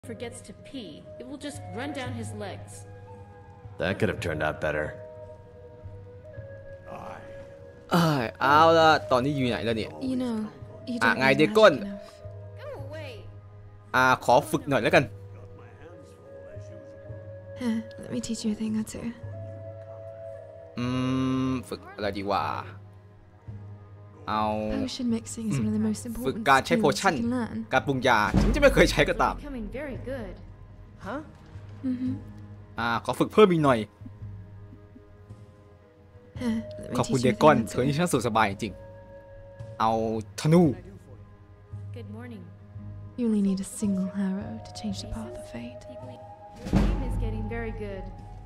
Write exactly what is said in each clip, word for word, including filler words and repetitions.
forgets to pee, it will just run down his legs. That could have turned out better. เออเอาละตอนนี้อยู่ไหนแล้วเนี่ย You know, you อ่ะ don't ไง know เด็ก magic ก้น enough. Go away. อ่าขอฝึกหน่อยแล้วกัน Huh, let me teach you a thing or two. อืมฝึกอะไรดีวะเอา Potion mixing is one of the most ฝึก important การใช้ skills โพ you ชั่น can learn. การปรุงยาถึงจะไม่เคยใช้ก็ตาม Becoming very good. Huh? Mm-hmm. อ่าขอฝึกเพิ่มอีกหน่อย Huh, let ขอบ me คุณ teach เด you a กอน thing เธ or อนี่ two. ช่างสุขสบายจริงเอาธนู Good morning. You only need a single arrow to change the path of fate. Your game is getting very good.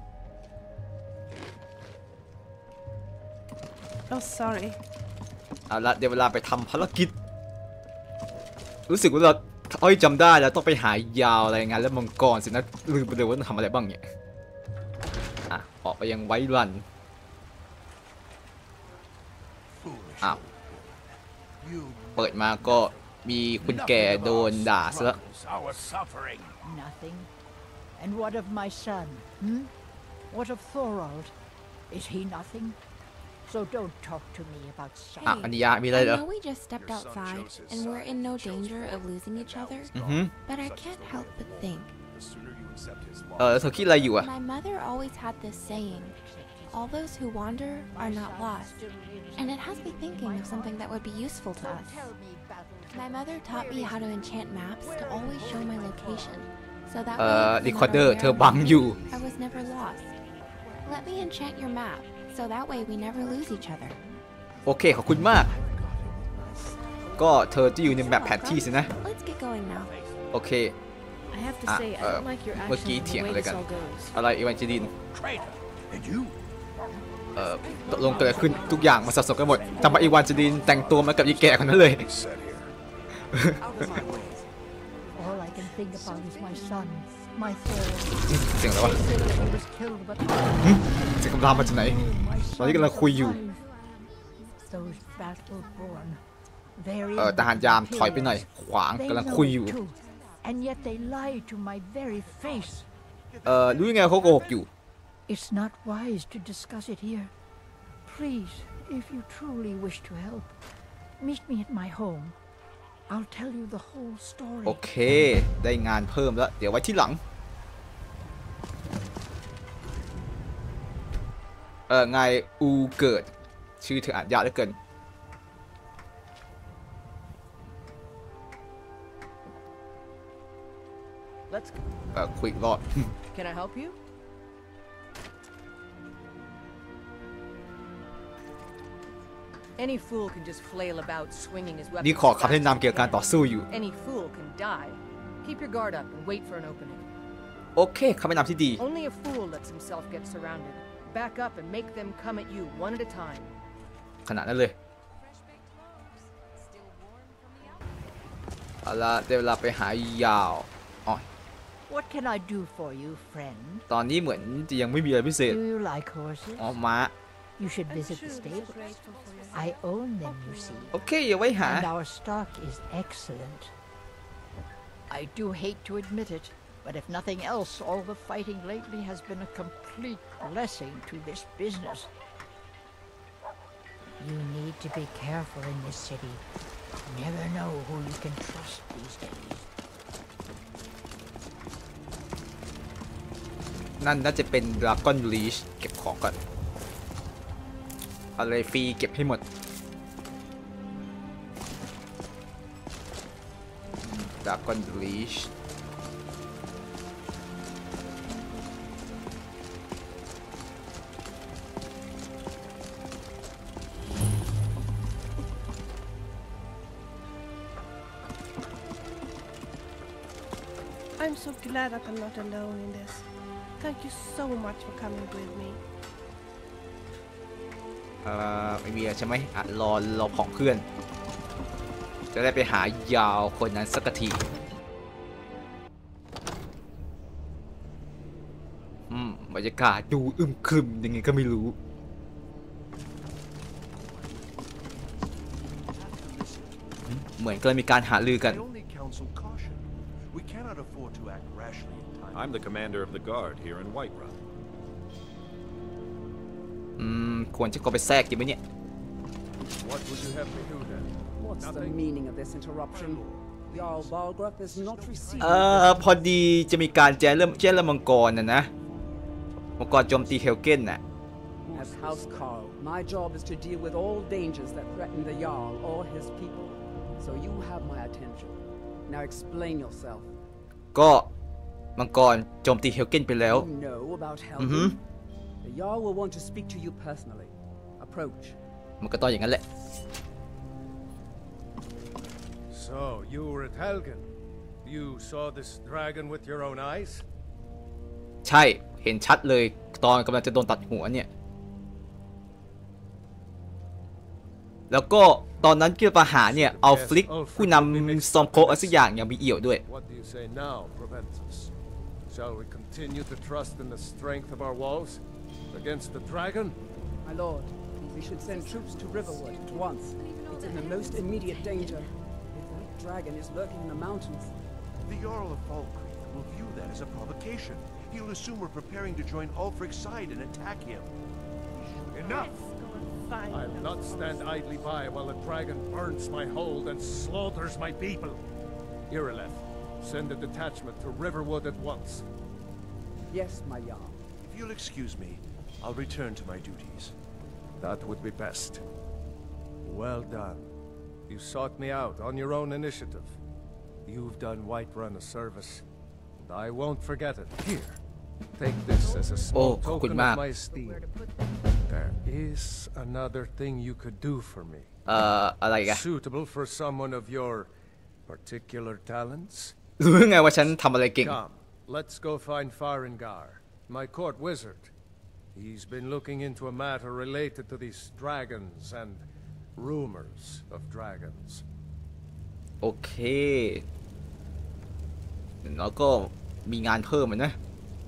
Oh, sorry. เอาละเดี๋ยวเวลาไปทำภารกิจรู้สึกว่าเราอ้อยจำได้แล้วต้องไปหายาวอะไรงานแล้วมังกรสินะลืมไปเลยว่าต้องทำอะไรบ้างเนี่ยอ่ะออกไปยังไวรันอ้าวเปิดมาก็มีคุณแก่โดนด่าซะแล้ว Nothing. And what of my son? Hmm? What of Thorold? Is he nothing? So don't talk to me about อ่ะ son. อันนี้ยามีอะไร I เหรอ know we just stepped outside and we're in no danger of losing each other, อือหือ but I can't help but think. เออเธอคิดอะไรอยู่อะ My mother always had this saying, all those who wander are not lost, and it has me thinking of something that would be useful to us. My mother taught me how to enchant maps to always show my location, so that เอ่อ way, รี no คอร์เดอ matter ร์ where เธอ I บัง went, อยู่ I was never lost. Let me enchant your map, so that way we never lose each other. โอเคขอบคุณมาก ก็เธอจะอยู่ในแบบแผนที่สินะ Let's get going now. โอเค I have to Ah, say, I uh, don't like your เมื่อ actions กี้ and เถียง the อะ way ไร this กัน all goes. อะไรอีวานเจลิน And you? เอ่อตกลงเกิดอะไรขึ้นทุกอย่างมาสับสนกันหมดทำไมอีวานเจลินแต่งตัวมากับยีแก่คนนั้นเลย Set here. All I can think about is my son, my Thorold. เสียงอะไรวะ They say that he was killed, but เสียงคำรามมาจากไหน my ตอนนี้ son กำลังคุยอยู่ alive. Those battle-born, very เอ่อทหารยามถอยไปหน่อย ขวาง They กำลัง know คุย it อยู่ too, and yet they lie to my very face. เอ่อรู้ยังไงเขาโกหกอยู่ It's not wise to discuss it here. Please, if you truly wish to help, meet me at my home. I'll tell you the whole story. โอเค ได้งานเพิ่มแล้ว เดี๋ยวไว้ที่หลัง เออไงอูเกิด ชื่อเธออ่านยากเหลือเกิน Let's. เออคุยอีกรอบ Can I help you? Any fool can just flail about, swinging his นี่ weapon. ขอคำแนะนำเกี่ยวกับการต่อสู้อยู่ Any fool can die. Keep your guard up and wait for an opening. โอเคคำแนะนำที่ดี Only a fool lets himself get surrounded. Back up and make them come at you one at a time. ขนาดนั้นเลย เอาละเดี๋ยวเวลาไปหายาวอ๋อ What can I do for you, friend? ตอนนี้เหมือนจะยังไม่มีอะไรพิเศษ Do you like horses? อ๋อม้า You should visit the stables. I own them, you see. โอเคอย่าไว้หา And our stock is excellent. I do hate to admit it, but if nothing else, all the fighting lately has been a complete blessing to this business. You need to be careful in this city. Never know who you can trust these days. นั่นน่าจะเป็นดราก้อนลีชเก็บของก่อนอะไรฟรีเก็บให้หมดดราก้อนลีช I'm so glad that I'm not alone in this. Thank you so much for coming with me. เอ่อไม่มีอะไรใช่ไหมอ่ะรอรอของเพื่อน จะได้ไปหายาวคนนั้นสักทีอืมบรรยากาศดูอึมครึมยังไงก็ไม่รู้ เหมือนกำลังมีการหารือกัน I only counsel caution. We cannot cannot afford to act rashly in time. I'm the commander of the guard here in Whiterun. อืมควรจะก็ไปแทรกดีไหมเนี่ย What would you have me do then? What's the meaning of this interruption? Jarl Balgruuf is not receiving. เอ่อพอดีจะมีการแจ้งเรื่องแจ้งเรื่องมังกรนะนะมังกรโจมตีเฮลเกนน่ะ As House Carl, my job is to deal with all dangers that threaten the Jarl or his people. So you have my attention. Now explain yourself. ก็มังกรโจมตีเฮลเกนไปแล้ว You know about อือฮึ Helgen? The Jarl will want to speak to you personally. Approach. มันก็ต้องอย่างนั้นแหละ So you were at Helgen. You saw this dragon with your own eyes? ใช่เห็นชัดเลยตอนกำลังจะโดนตัดหัวเนี่ยแล้วก็ตอนนั้นที่ประหารเนี่ยเอาฟลิกผู้นำซอมโคอะไรสักอย่างยังมีเอี่ยวด้วย What do you say now, Proventus? Shall we continue to trust in the strength of our walls against the dragon? My lord, we should send troops to Riverwood at once. It's in the most immediate danger. If that dragon is lurking in the mountains. The Jarl of Falkreath will view that as a provocation. He'll assume we're preparing to join Ulfric's side and attack him. Enough! I'll not stand idly by while a dragon burns my hold and slaughters my people. Irileth, send a detachment to Riverwood at once. Yes, my Jarl. If you'll excuse me, I'll return to my duties. That would be best. Well done. You sought me out on your own initiative. You've done Whiterun a service, and I won't forget it. Here, take this as a small Oh, token good map. of my esteem. There is another thing you could do for me. เอ่ออะไรกัน Suitable for someone of your particular talents. รู้ไงว่าฉันทำอะไรเก่ง Come, let's go find Farengar, my court wizard. He's been looking into a matter related to these dragons and rumors of dragons. โอเคแล้วก็มีงานเพิ่มนะ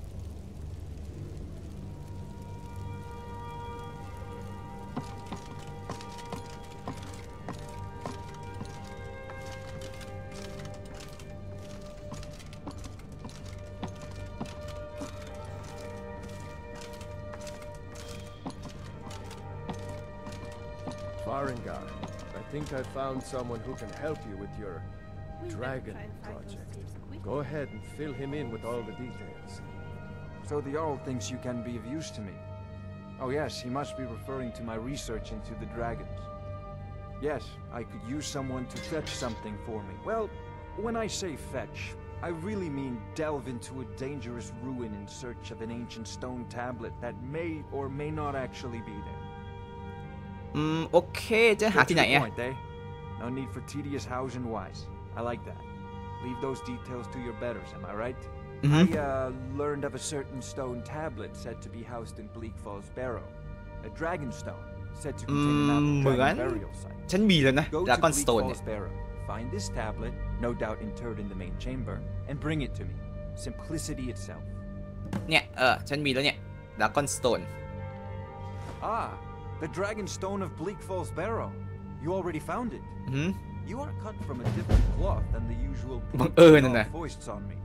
Farengar, I think I found someone who can help you with your dragon project. Go ahead and fill him in with all the details. So the Jarl thinks you can be of use to me. Oh yes, he must be referring to my research into the dragons. Yes, I could use someone to fetch something for me. Well, when I say fetch, I really mean delve into a dangerous ruin in search of an ancient stone tablet that may or may not actually be there. อืมโอเคจะหาที่ไหนอ่ะ Point, eh? No need for tedious hows and whys. I like that. Leave those details to your betters, am I right? Mm-hmm. I uh, learned of a certain stone tablet said to be housed in Bleak Falls Barrow. A dragon stone said to contain a map of dragon burial site. ฉันมีแล้วนะ Go to Dragon Bleak Stone Falls Barrow. Find this tablet, no doubt interred in the main chamber, and bring it to me. Simplicity itself. เนี่ยเออฉันมีแล้วเนี่ย Dragon Stone Ah, the dragon stone of Bleak Falls Barrow. You already found it. Hmm? You are cut from a different cloth than the usual บังเอิญนะนะ foists on me.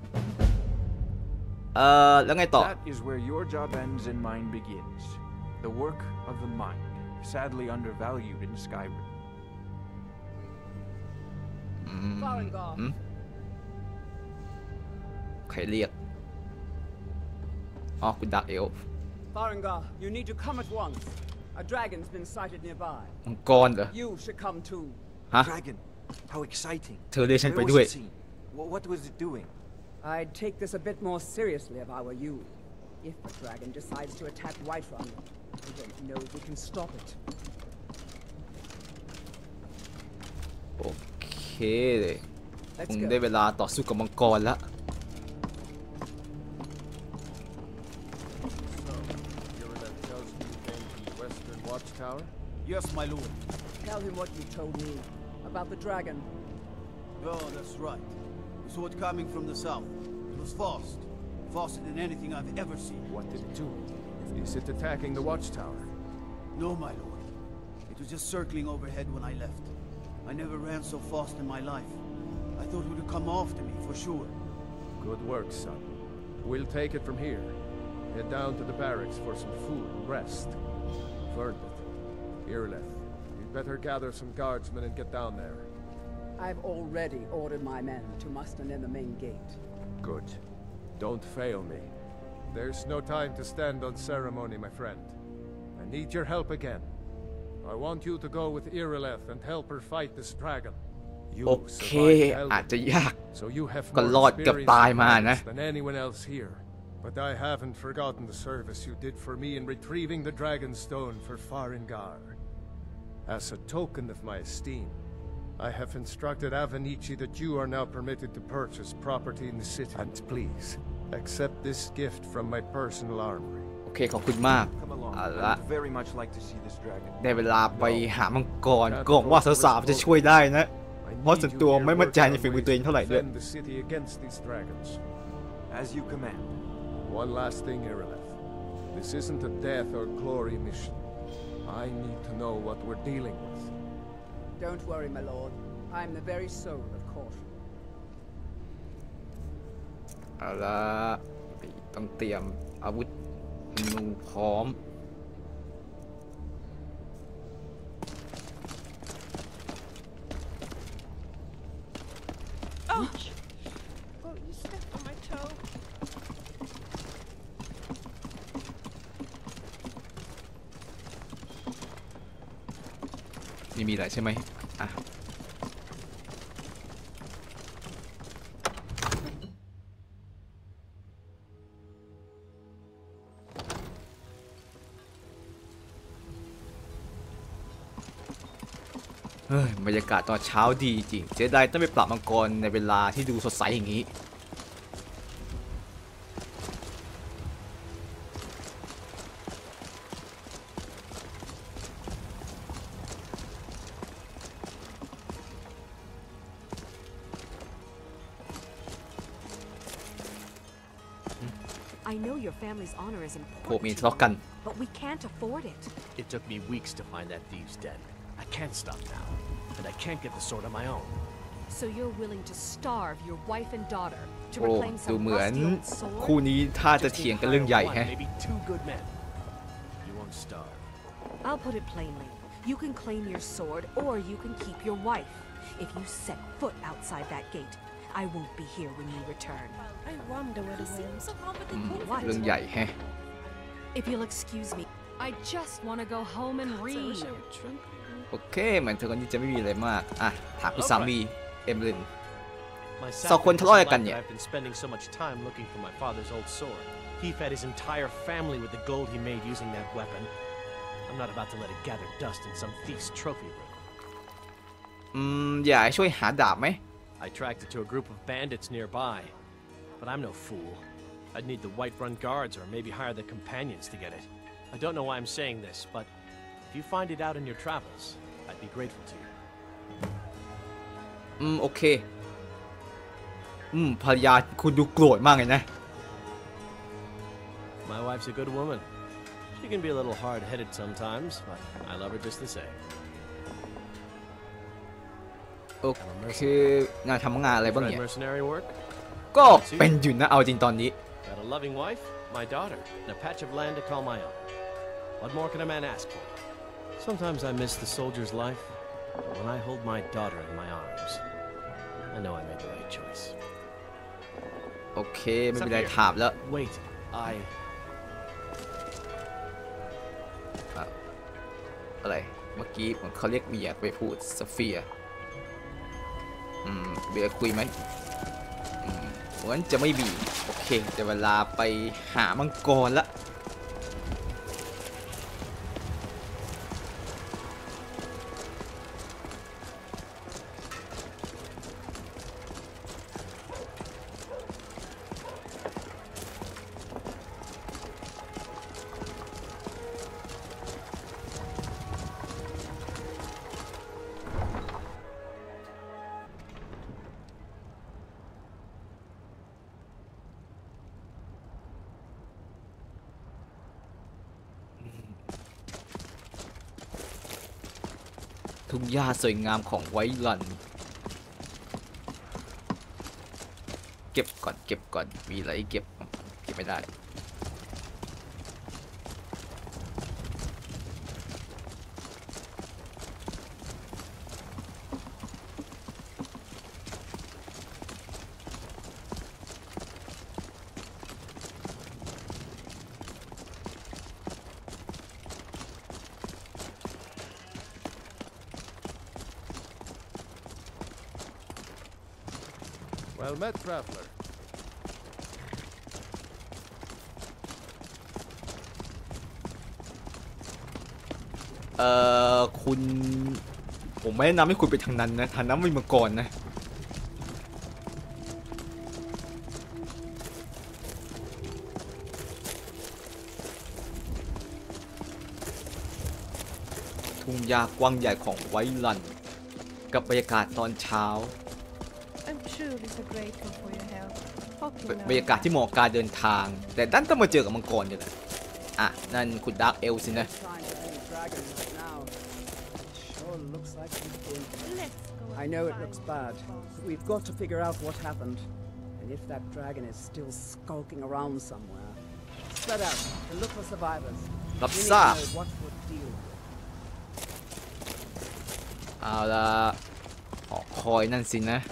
เออแล้วไงต่อ That is where your job ends and mine begins. The work of the mind, sadly undervalued in Skyrim. Farengar. อืมใครเรียกอ๋อคุณดักเอล Farengar, you need to come at once. A dragon's been sighted nearby. มังกรเหรอ You should come too. ฮะ Dragon, how exciting. เธอเรียกฉัน Where ไป was ด้วย it seen? Wh- What was it doing? I'd take this a bit more seriously if I were you. If the dragon decides to attack Whiterun, I don't know if we can stop it. โอเคเลย Let's คง go. ได้เวลาต่อสู้กับมังกรแล้ว Irileth tells me you came from the Western Watchtower? Yes, my lord. Tell him what you told me about the dragon. Oh, that's right. We saw it coming from the south. It was fast. Faster than anything I've ever seen. What did it do? Is it attacking the Watchtower? No, my lord. It was just circling overhead when I left. I never ran so fast in my life. I thought it would come after me, for sure. Good work, son. We'll take it from here. Head down to the barracks for some food and rest. Vernet, Irileth, you'd better gather some guardsmen and get down there. I've already ordered my men to muster in the main gate. Good. Don't fail me. There's no time to stand on ceremony, my friend. I need your help again. I want you to go with Irileth and help her fight this dragon. โอเคอาจจะยากก็รอดเกือบตายมานะ than anyone else here. But I haven't forgotten the service you did for me in retrieving the dragon stone for Farengar. As a token of my esteem, I have instructed Avenici that you are now permitted to purchase property in the city. And please, accept this gift from my personal armory. โอเคขอบคุณมากเอาละ Very much like to see this dragon. ได้เวลาไปหามังกรก็หวังว่าสาวๆจะช่วยได้นะเพราะส่วนตัวไม่มั่นใจในฝีมือตัวเองเท่าไหร่ด้วย As you command. One last thing, Irileth. This isn't a death or glory mission. I need to know what we're dealing with. Don't worry, my lord. I'm the very soul of caution. เอาละต้องเตรียมอาวุธธนูพร้อม Oh! Oh, you stepped on my toe. นี่มีอะไรใช่ไหมอ่ะเฮ้ยบรรยากาศตอนเช้าดีจริงเสียดายต้องไปปราบมังกรในเวลาที่ดูสดใสอย่างนี้ I know your family's honor is พวกมี important, ทะเลาะกัน but we can't afford it. It took me weeks to find that thieves' den. I can't stop now, and I can't get the sword on my own. So you're willing to starve your wife and daughter to โอ้ reclaim ดู some เหมือน rusty old sword? คู่นี้ถ้าจะเถียงกันเรื่องใหญ่ One, แฮะ maybe two good men. You won't starve. I'll put it plainly. You can claim your sword, or you can keep your wife. If you set foot outside that gate, I won't be here when you return. I wonder where the wind. เรื่องใหญ่แฮะ If you'll excuse me, I just want to go home and I read. wish I were drunk. โอเคเหมือนเธอคนนี้จะไม่มีอะไรมากอ่ะถามคุณสามีเอมลิน My สองคน sapling ทะเลาะ doesn't กัน like เนี่ย that I've been spending so much time looking for my father's old sword. He fed his entire family with the gold he made using that weapon. I'm not about to let it gather dust in some thief's trophy room. อืมอยากให้ช่วยหาดาบไหม I tracked it to a group of bandits nearby, but I'm no fool. I'd need the Whiterun guards or maybe hire the companions to get it. I don't know why I'm saying this, but if you find it out in your travels, I'd be grateful to you. อืมโอเคอืมภรรยาคุณดูโกรธมากเลยนะ My wife's a good woman. She can be a little hard-headed sometimes, but I love her just the same. โอเค งานทำงานอะไรบ้างเนี่ย Mercenary work? ก็เป็นอยู่นะเอาจริงตอนนี้ Got a loving wife, my daughter, and a patch of land to call my own. What more can a man ask for? Sometimes I miss the soldier's life, but when I hold my daughter in my arms, I know I made the right choice. โอเคไม่มีอะไรถามแล้ว Wait, I... อะไรเมื่อกี้เหมือนเขาเรียกเบียร์ไปพูดสเฟียอืมเบียร์คุยไหมอืมเหมือนจะไม่มีโอเคแต่เวลาไปหามังกรละทุ่งหญ้าสวยงามของไวรันเก็บก่อนเก็บก่อนมีอะไรเก็บเก็บไม่ได้ Well met, traveler. เอ่อคุณผมไม่แนะนำให้คุณไปทางนั้นนะทางนั้นไม่มาก่อนนะทุ่งหญ้ากว้างใหญ่ของไวลันกับบรรยากาศตอนเช้า I'm truly so grateful for your help. Hope you know บรรยากาศที่เหมาะกับการเดินทางแต่ดันต้องมาเจอกับมังกรเนี่ยแหละอ่ะนั่นคุณดาร์กเอลสินะ I know it looks bad, but we've got to figure out what happened. And if that dragon is still skulking around somewhere, spread out and look for survivors. รับทราบ We need to know what would deal. เอาละหอคอยนั่นสินะ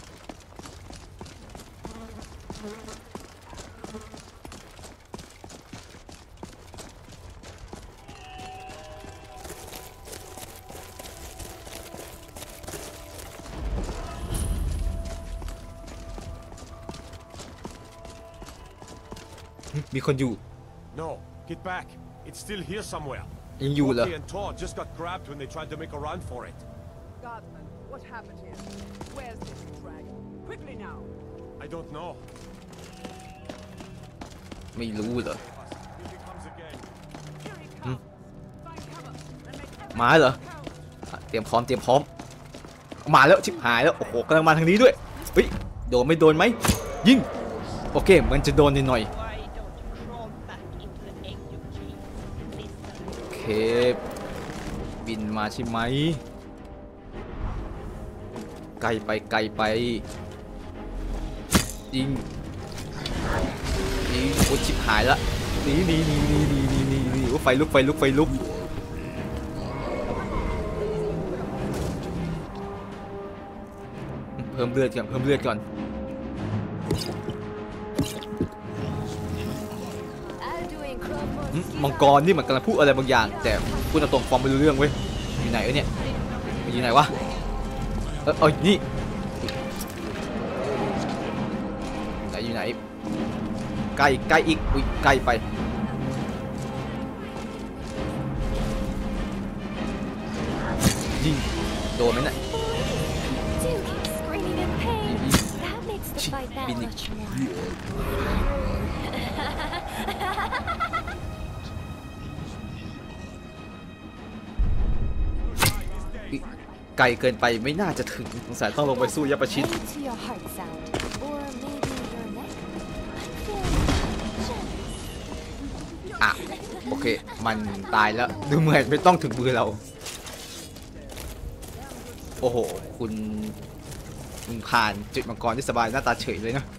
มีคนอยู่ No, get back. It's still here somewhere. ยังอยู่เหรอ Loki and Thor just got grabbed when they tried to make a run for it. Guardsman, what happened here? Where's this dragon? Quickly now. I don't know. ไม่รู้เหรอ Here he comes again. หึมาเหรออ่ะเตรียมพร้อมเตรียมพร้อมมาแล้วชิบหายแล้วโอ้โหกำลังมาทางนี้ด้วยเฮ้ยโดนไม่โดนไหมยิงโอเคมันจะโดนหน่อยโอเคบินมาใช่ไหมไกลไปไกลไปยิงยิงโอ้ชิบหายละหนีหนีหนีหนีหนีหนีหนีหนีโอ้ไฟลุกไฟลุกไฟลุกเพิ่มเลือดก่อนเพิ่มเลือดก่อนมังกรนี่มันกำลังพูดอะไรบางอย่างแต่พูดตรงๆฟังไม่รู้เรื่องเว้ยอยู่ไหนเอ้ยเนี่ยอยู่ไหนวะเออเออนี่ไหนอยู่ไหนใกล้ใกล้อีกอุ้ยใกล้ไปยิงโดนไหมเนี่ยบินอีกไกลเกินไปไม่น่าจะถึงสงสัยต้องลงไปสู้ยับประชิดอ่ะโอเคมันตายแล้วดูเหมือนไม่ต้องถึงมือเราโอ้โหคุณคุณผ่านจุดมังกรที่สบายหน้าตาเฉยเลยนะ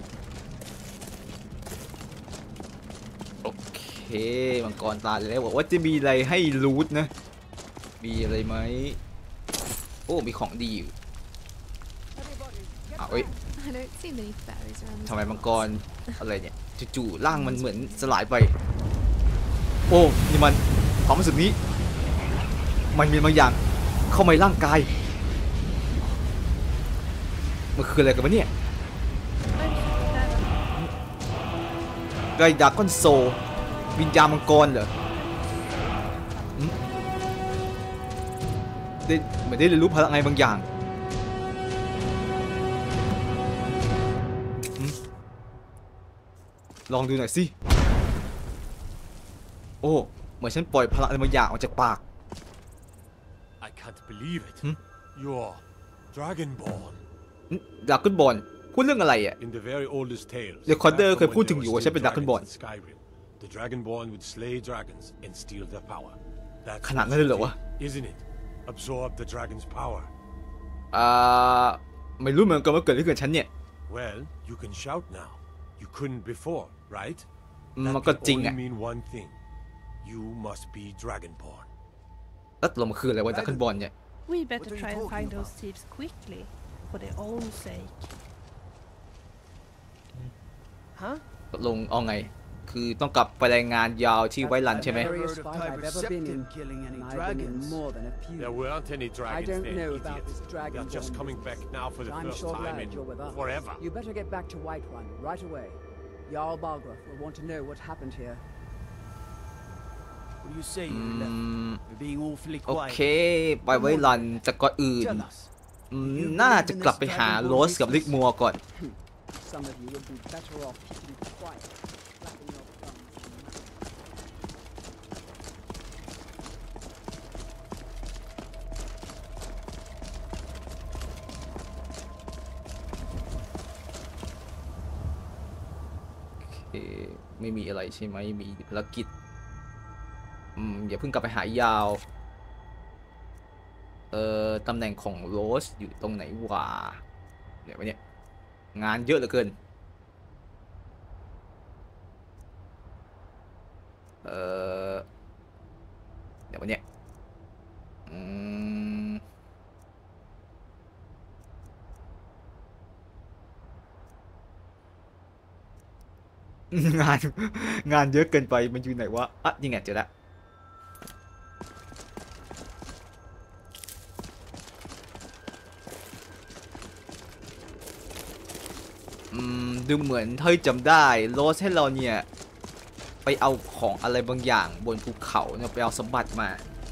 โอเคมังกรตายแล้วบอกว่าจะมีอะไรให้รูทนะมีอะไรไหมโอ้มีของดีอยู่อ้าวเอ้ยทำไมมังกรอะไรเนี่ยจู่ๆร่างมันเหมือนสลายไปโอ้นี่มันความรู้สึกนี้มันมีบางอย่างเข้ามาในร่างกายมันคืออะไรกันวะเนี่ยไกดาก้อนโซวิญญาณมังกรเหรอได้เหมือนได้เรียนรู้พลังอะไรบางอย่างลองดูหน่อยสิโอ้เหมือนฉันปล่อยพลังอะไรบางอย่างออกจากปาก I can't believe it. You're Dragonborn. ดราก้อนบอลพูดเรื่องอะไรอ่ะ In the very oldest tales, เรคคอร์เดอร์เคยพูดถึงอยู่ว่าฉันเป็นดราก้อนบอล The Dragonborn would slay dragons and steal their power. ขนาดนั้นเลยเหรอวะ Isn't it? Absorb the dragon's power. อ่าไม่รู้เหมือนกันว่าเกิดอะไรขึ้นกับฉันเนี่ย Well, you can shout now. couldn't before, right? มันก็จริง That อ่ะ can only mean one thing. You must be Dragonborn. แล้วลมคืออะไรวะดราก้อนบอลเนี่ย We better try and find those thieves quickly, for their own sake. Huh? ตกลงเอาไงคือต้องกลับไปรายงานยาวที่ไว้รันใช่ไหม Scariest fight I've ever been in, and I've been in more than a few. There weren't any I dragons don't there, know idiot. about this dragon. They're just coming back now for the I'm first sure time glad in you're with us. forever. You better get back to Whiterun right away. Jarl Balgruuf will want to know what happened here. What do you say, you left? You're being awfully โอ quiet. เคไปไว้รันแต่ก่อนอื่น Tell us. อืมน่าจะกลับไปหาโรสกับลิกมัวก่อน Some of you would be better off keeping quiet, flapping your thumbs in the mouth. โอเคไม่มีอะไรใช่ไหมมีภารกิจอืมอย่าเพิ่งกลับไปหายาวเอ่อตำแหน่งของโรสอยู่ตรงไหนวะเดี๋ยววะเนี่ยงานเยอะเหลือเกินเอ่อเดี๋ยววะเนี่ยอืมงานงานเยอะเกินไปมันอยู่ไหนวะอ่ะนี่ไงเจอแล้วอืมดูเหมือนเฮ้ยจำได้โรสให้เราเนี่ยไปเอาของอะไรบางอย่างบนภูเขาเนี่ยไปเอาสมบัติมา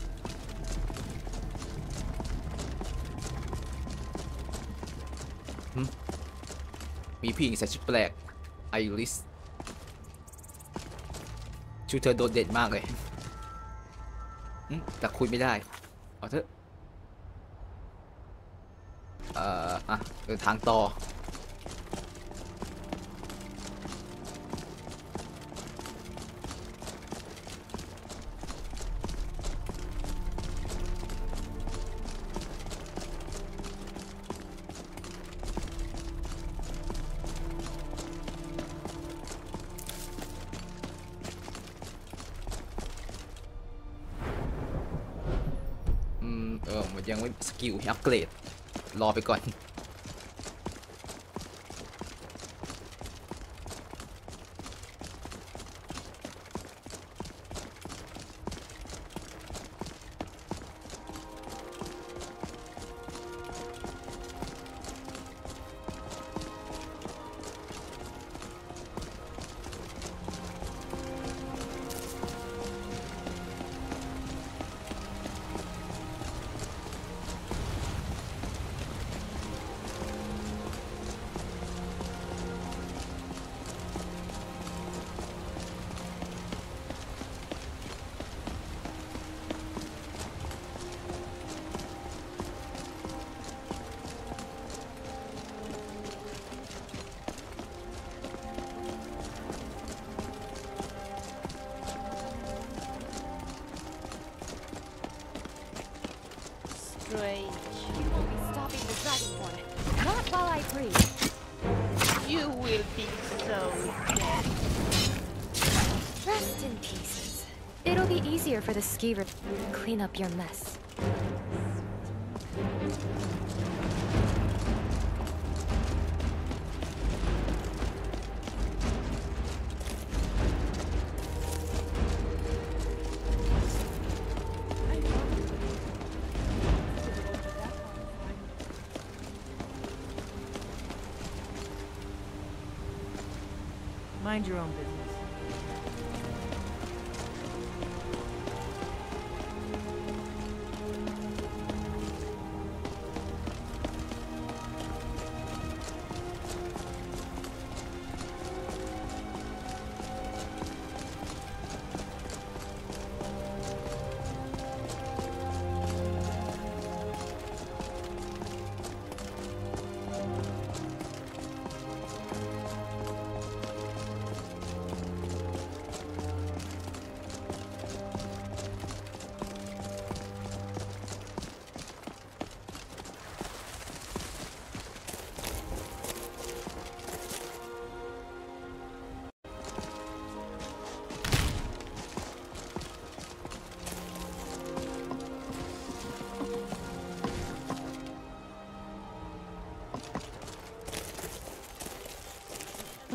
มีผู้หญิงใส่ชุดแปลกไอริสชุดเธอโดดเด่นมากเลยแต่คุยไม่ได้เอาเถอะเอ่ออ่ะเดินทางต่อเออมันยังไม่สกิลอัปเกรดรอไปก่อน Strange. You won't be stopping the Dragonborn. Not while I breathe. You will be so dead. Rest in pieces. It'll be easier for the skeever to clean up your mess. Mind your own business.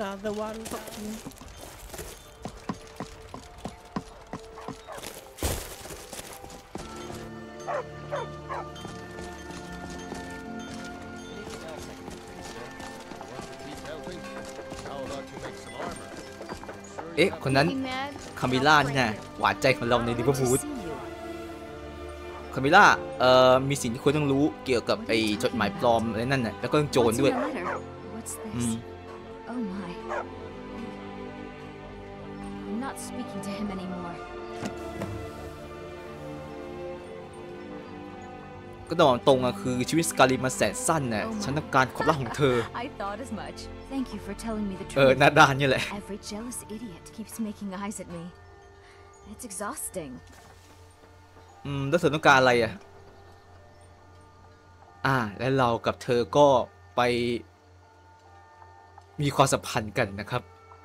another one. เอ๊ะคนนั้นคามิล่านี่นะหวานใจของเราในลิเวอร์พูลคามิล่าเอ่อมีสิ่งที่คุณต้องรู้เกี่ยวกับไอ้จดหมายปลอมอะไรนั่นน่ะแล้วก็โจรด้วยอืม Oh my. I'm not speaking to him anymore. ก็ต้องตรงอะคือชีวิตสกาลิมันแสนสั้นน่ะฉันต้องการความรักของเธอ I thought as much. Thank you for telling me the เออ truth. หน้าด้านนี่แหละ Every jealous idiot keeps making eyes at me. It's exhausting. อืมแล้วเธอต้องการอะไรอ่ะอ่าและเรากับเธอก็ไปมีความสัมพันธ์กันนะครับ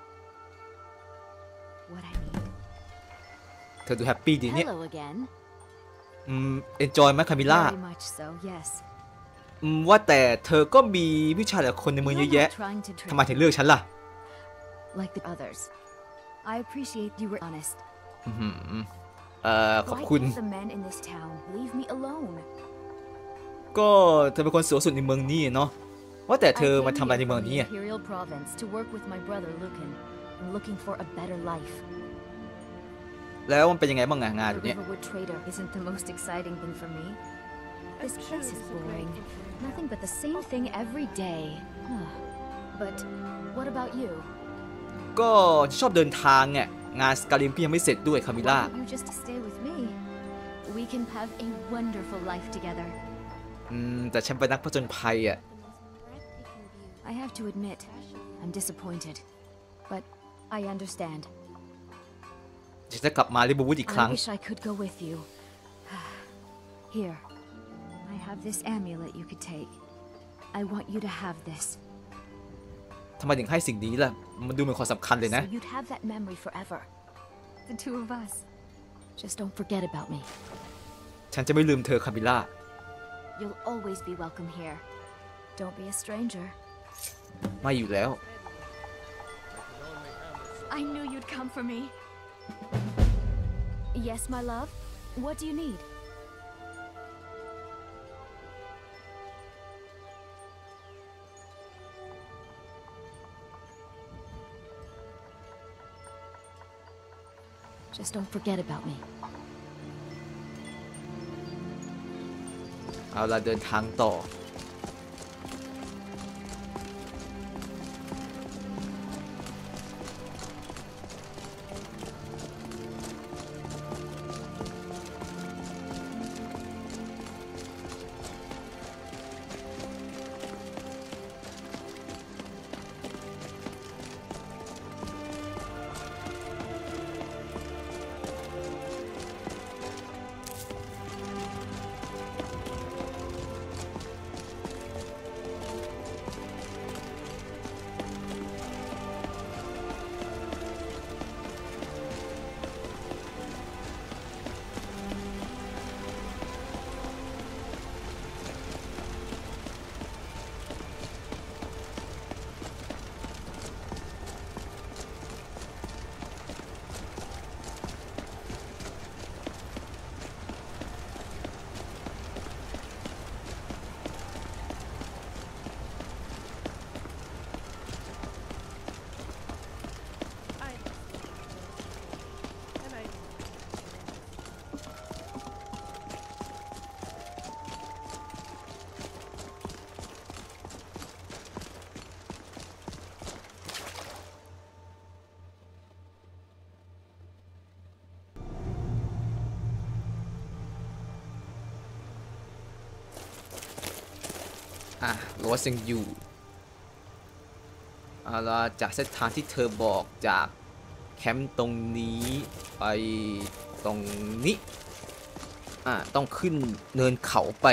What I need. เธอดูแฮปปี้ดีเนี่ย Hello again. อืมเอนจอยไหมคามิล่า Very much so. Yes. อืมว่าแต่เธอก็มีวิชาหลายคนในเมืองเยอะแยะ You're not trying to trick ทำไมถึงเลือกฉันล่ะ like the others. I appreciate you were honest. อือหือเอ่อขอบ Why คุณ can't the men in this town leave me alone? ก็เธอเป็นคนสวยสุดในเมืองนี้เนาะว่าแต่เธอ I มา came ทำอะไร here ในเมือง from นี้ the อะ Imperial Province to work with my brother Lucan. I'm looking for a better life. แล้วมันเป็นยังไงบ้างอะงาน The แบบเนี้ย Riverwood Trader isn't the most exciting thing for me. This place is boring. Nothing but the same thing every day. But what about you? ก็ชอบเดินทางเนี่ยงานสกาลิมพี่ยังไม่เสร็จด้วยคามิล่า Why don't you just stay with me? We can have a wonderful life together. อืมแต่ฉันเป็นนักผจญภัยอ่ะ I have to admit, I'm disappointed. But I understand. ฉันจะกลับมาลิเวอร์พูลอีกครั้ง I wish I could go with you. Here, I have this amulet you could take. I want you to have this. ทำไมถึงให้สิ่งนี้ล่ะมันดูเป็นความสำคัญเลยนะ So you'd have that memory forever. The two of us. Just don't forget about me. ฉันจะไม่ลืมเธอคามิล่า You'll always be welcome here. Don't be a stranger. ไม่อยู่แล้ว I knew you'd come for me. Yes, my love. What do you need? Just don't forget about me. เอาล่ะเดินทางต่อ อ่ะโรสยังอยู่เอาล่ะจากเส้นทางที่เธอบอกจากแคมป์ตรงนี้ไปตรงนี้อ่ะต้องขึ้นเนินเขาไป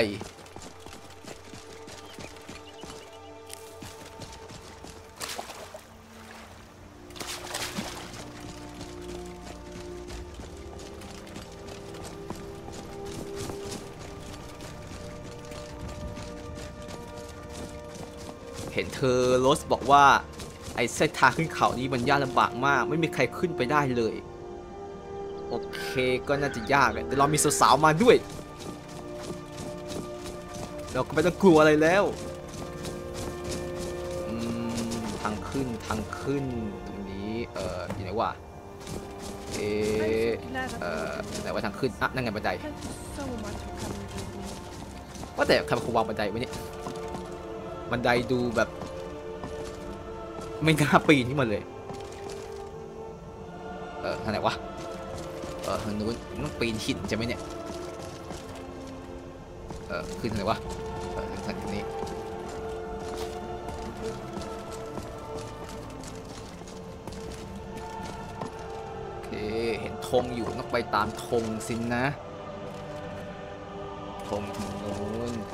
เห็นเธอโรสบอกว่าไอ้เส้นทางขึ้นเขานี้มันยากลำบากมากไม่มีใครขึ้นไปได้เลยโอเคก็น่าจะยากเลยแต่เรามีสาวๆมาด้วยเราก็ไม่ต้องกลัวอะไรแล้วอืมทางขึ้นทางขึ้นตรงนี้เอ่ออยู่ไหนวะเออเอ่อไหนว่าทางขึ้นอ่ะนั่นไงบันไดว่าแต่ใครมาวางบันไดไว้เนี่ยบันไดดูแบบไม่น่าปีนขึ้นมาเลยเออทางไหนวะเออทางนู้นต้องปีนหินใช่ไหมเนี่ยเออขึ้นทางไหนวะเออทางนี้โอเคเห็นธงอยู่ต้องไปตามธงสินะธงทางนู้น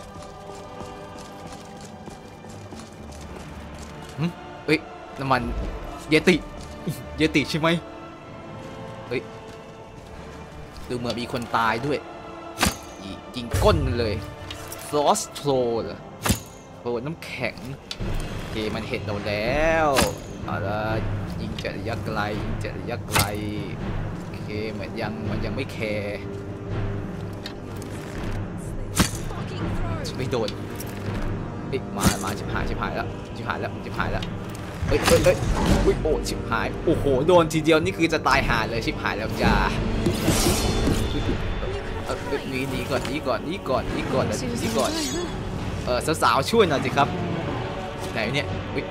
เอ้ยน้ำมันเยติเยติใช่ไหมเฮ้ยดูเหมือนมีคนตายด้วยยิงก้นเลยฟลอสโทรเหรอโอ้น้ำแข็งโอเคมันเห็นเราแล้วเอาละยิงจากระยะไกลยิงจากระยะไกลโอเคเหมือนยังมันยังไม่แคร์ไม่โดนเอ๊ะมามาชิบหายชิบหายแล้วชิบหายแล้วชิบหายแล้วเฮ้ยเฮ้ยเฮ้ยอุ้ยโอ้ชิบหายโอ้โหโดนทีเดียวนี่คือจะตายหาเลยชิบหายแล้วจ้าหนีหนีก่อนหนีก่อนหนีก่อนหนีก่อนหนีก่อนเออสาวๆช่วยหน่อยสิครับไหนเนี่ยอุ้ย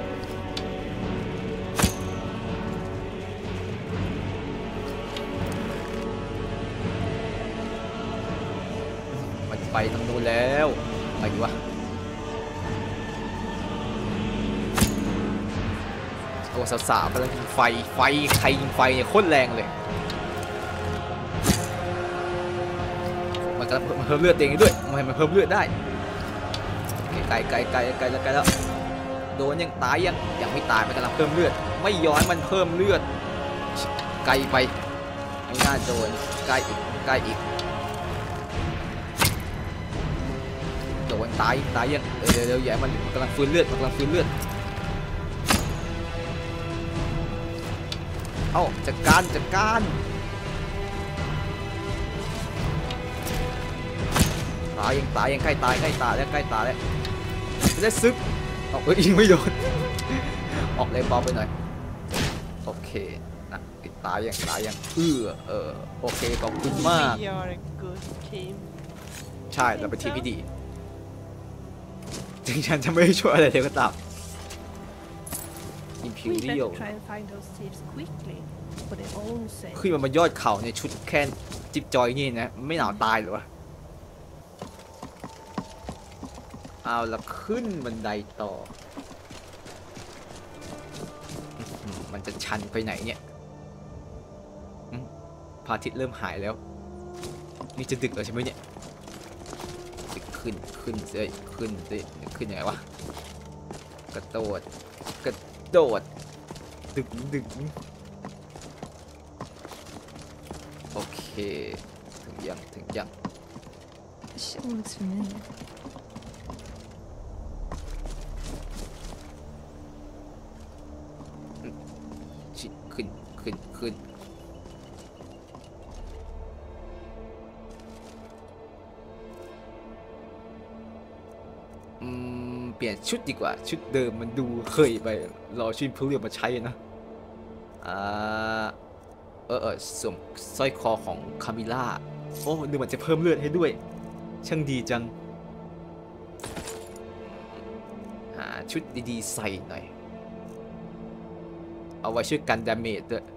มันไปทางนู้นแล้วไปดีวะโอ้สาวๆกำลังยิงไฟไฟใครยิงไฟเนี่ยโคตรแรงเลยมันกำลังเพิ่มเลือดเองด้วยมันมันเพิ่มเลือดได้ไกลไกลไกลไกลแล้วไกลแล้วโดนยังตายยังยังไม่ตายมันกำลังเพิ่มเลือดไม่ย้อนมันเพิ่มเลือดไกลไปไม่น่าโดนใกล้อีกใกล้อีกโดนตายตายยังเดี๋ยวเดี๋ยวใหญ่มันกำลังฟื้นเลือดมันกำลังฟื้นเลือดเอ้าจัดการจัดการตายยังตายยังใกล้ตายใกล้ตายแล้วใกล้ตายแล้วจะได้ซึกออกเอ้ยยิงไม่โดนออกเลยบอลไปหน่อยโอเคนะตายยังตายยังเออเออโอเคขอบคุณมากใช่เราเป็นทีมที่ดีถึงฉันจะไม่ช่วยอะไรเลยก็ตามอิมพิวเรียลขึ้นมาบนยอดเขาในชุดแค่จิ๊บจอยนี่นะไม่หนาวตายหรอวะเอาละขึ้นบันไดต่อมันจะชันไปไหนเนี่ยพระอาทิตย์เริ่มหายแล้วนี่จะดึกแล้วใช่ไหมเนี่ยขึ้นขึ้นเอ้ยขึ้นเอ้ยขึ้นยังไงวะกระโดดกระโดดดึงดึงโอเคถึงยังถึงยัง Shit looks familiar. ขึ้นขึ้นขึ้นอืมเปลี่ยนชุดดีกว่าชุดเดิมมันดูเคยไปรอชุดเพื่อมาใช้นะอ่าเออเออสวมสร้อยคอของคามิล่าโอ้ดูมันจะเพิ่มเลือดให้ด้วยช่างดีจังหาชุดดีๆใส่หน่อยเอาไว้ช่วยกันดาเมจด้วย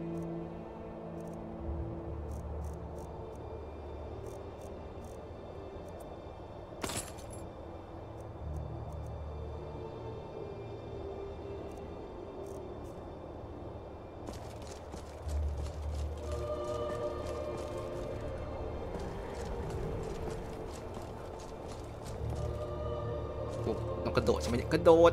ต้องกระโดดใช่ไหมเนี่ยกระโดด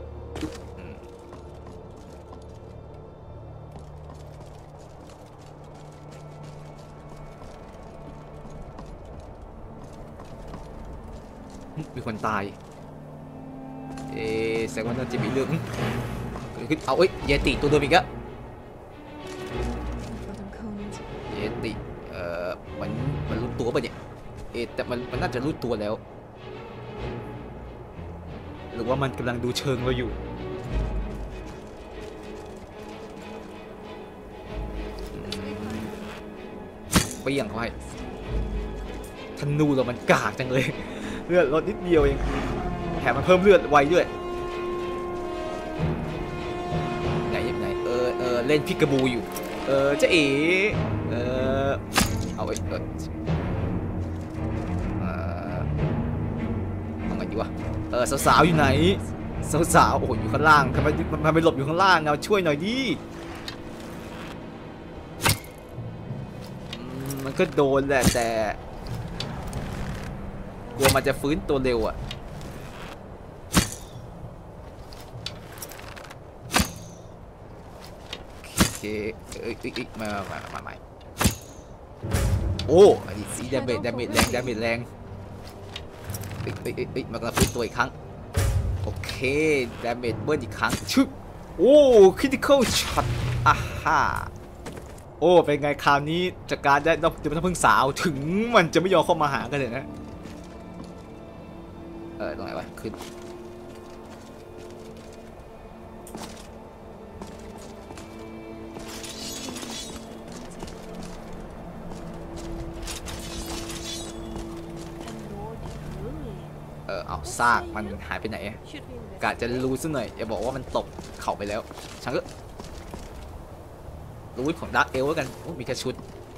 มีคนตายเอ๊ะแสดงว่าน่าจะมีเรื่องขึ้นเอาเอ้ยเยติตัวเดิมอีกอะเยติเอ่อมันมันรู้ตัวป่ะเนี่ยเอ๊ะแต่มันมันน่าจะรู้ตัวแล้วหรือว่ามันกำลังดูเชิงเราอยู่เปรี้ยงเขาให้ธนูเรามันกากจังเลยเลือดลดนิดเดียวเองแถมมันเพิ่มเลือดไวด้วยไหนไหนเออเออเล่นพิกาบูอยู่เออเจ๊เอ๋เออเอาไว้เออเออเอาไงดีวะเออสาวๆอยู่ไหนสาวๆโอ้โหอยู่ข้างล่างทำไมมันไปหลบอยู่ข้างล่างเอาช่วยหน่อยดิมันก็โดนแหละแต่กลัวมันจะฟื้นตัวเร็วอ่ะโอเคเอ้ยเอ้ยมามามามาโอ้อันนี้สีดาเมจดาเมจแรงดาเมจแรงเอ้ยเอ้ยเอ้ยมากระฟื้นตัวอีกครั้งโอเคดาเมจเบิ้ลอีกครั้งชึบโอ้คริติคอลช็อตอ่าฮ่าโอ้เป็นไงคราวนี้จัดการได้ต้องจะไม่ต้องพึ่งสาวถึงมันจะไม่ยอมเข้ามาหากันเลยนะเออตรงไหนวะขึ้นเออเอาซากมันหายไปไหนกะจะรู้ซะหน่อยอย่าบอกว่ามันตกเข่าไปแล้วช่างก็รู้ของดาร์กเอลแล้วกันโอ้มีแค่ชุด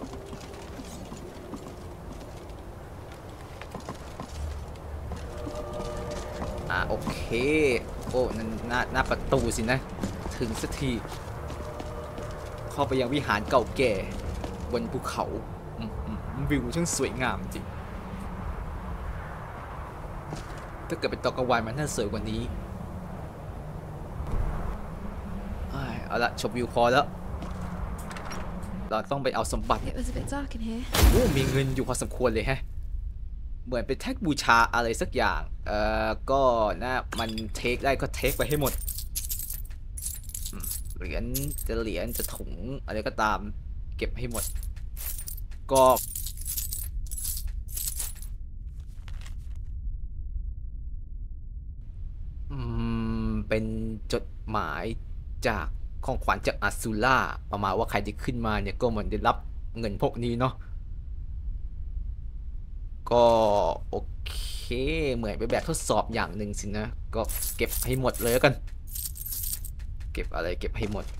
อ่าโอเคโอ้นั่นหน้าหน้าประตูสินะถึงสักทีเข้าไปยังวิหารเก่าแก่บนภูเขาวิวช่างสวยงามจริงถ้าเกิดเป็นตอนกลางวันมันน่าสวยกว่านี้เอาละชมวิวพอแล้วเราต้องไปเอาสมบัติโอ้มีเงินอยู่พอสมควรเลยฮะเหมือนเป็นแท็กบูชาอะไรสักอย่างเอ่อก็นะมันเทคได้ก็เทคไปให้หมดเหรียญจะเหรียญจะถุงอะไรก็ตามเก็บให้หมดก็อืมเป็นจดหมายจากของขวัญจากอาซูล่าประมาณว่าใครที่ขึ้นมาเนี่ยก็เหมือนได้รับเงินพวกนี้เนาะก็โอเคเหมือนเป็นแบบทดสอบอย่างหนึ่งสินะก็เก็บให้หมดเลยแล้วกันเก็บอะไรเก็บให้หมด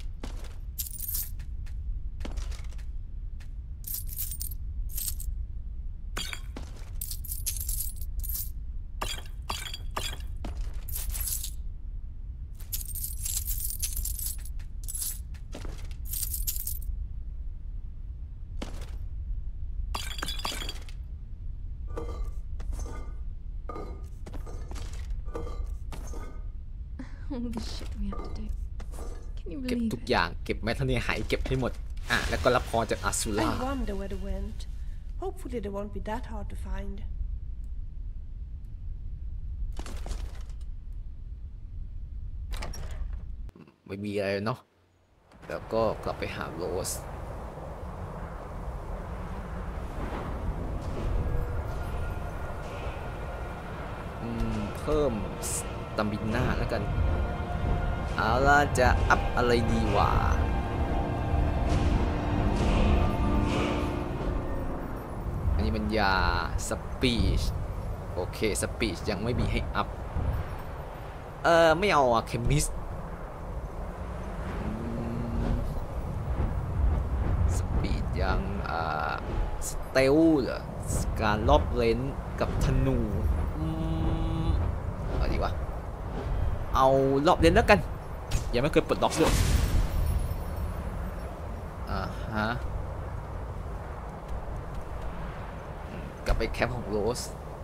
เก็บทุกอย่างเก็บแมทเทอร์เนียหายเก็บให้หมดอ่ะแล้วก็รับพรจากอาซูล่า I wonder where they went. Hopefully they won't be that hard to find. ไม่มีอะไรเนาะแล้วก็กลับไปหาโรสเพิ่มสตามิน่าแล้วกันเอาล่ะจะอัพอะไรดีวะอันนี้มันยาสปีชโอเคสปีชยังไม่มีให้อัพเออไม่เอาอะเคมิสสปีดยังอ่าสเตลเหรอการรอบเลนกับธนูอะไรดีวะเอารอบเลนแล้วกันยังไม่เคยปลดล็อกด้วยอ่าฮะกลับไปแคมป์ของโรส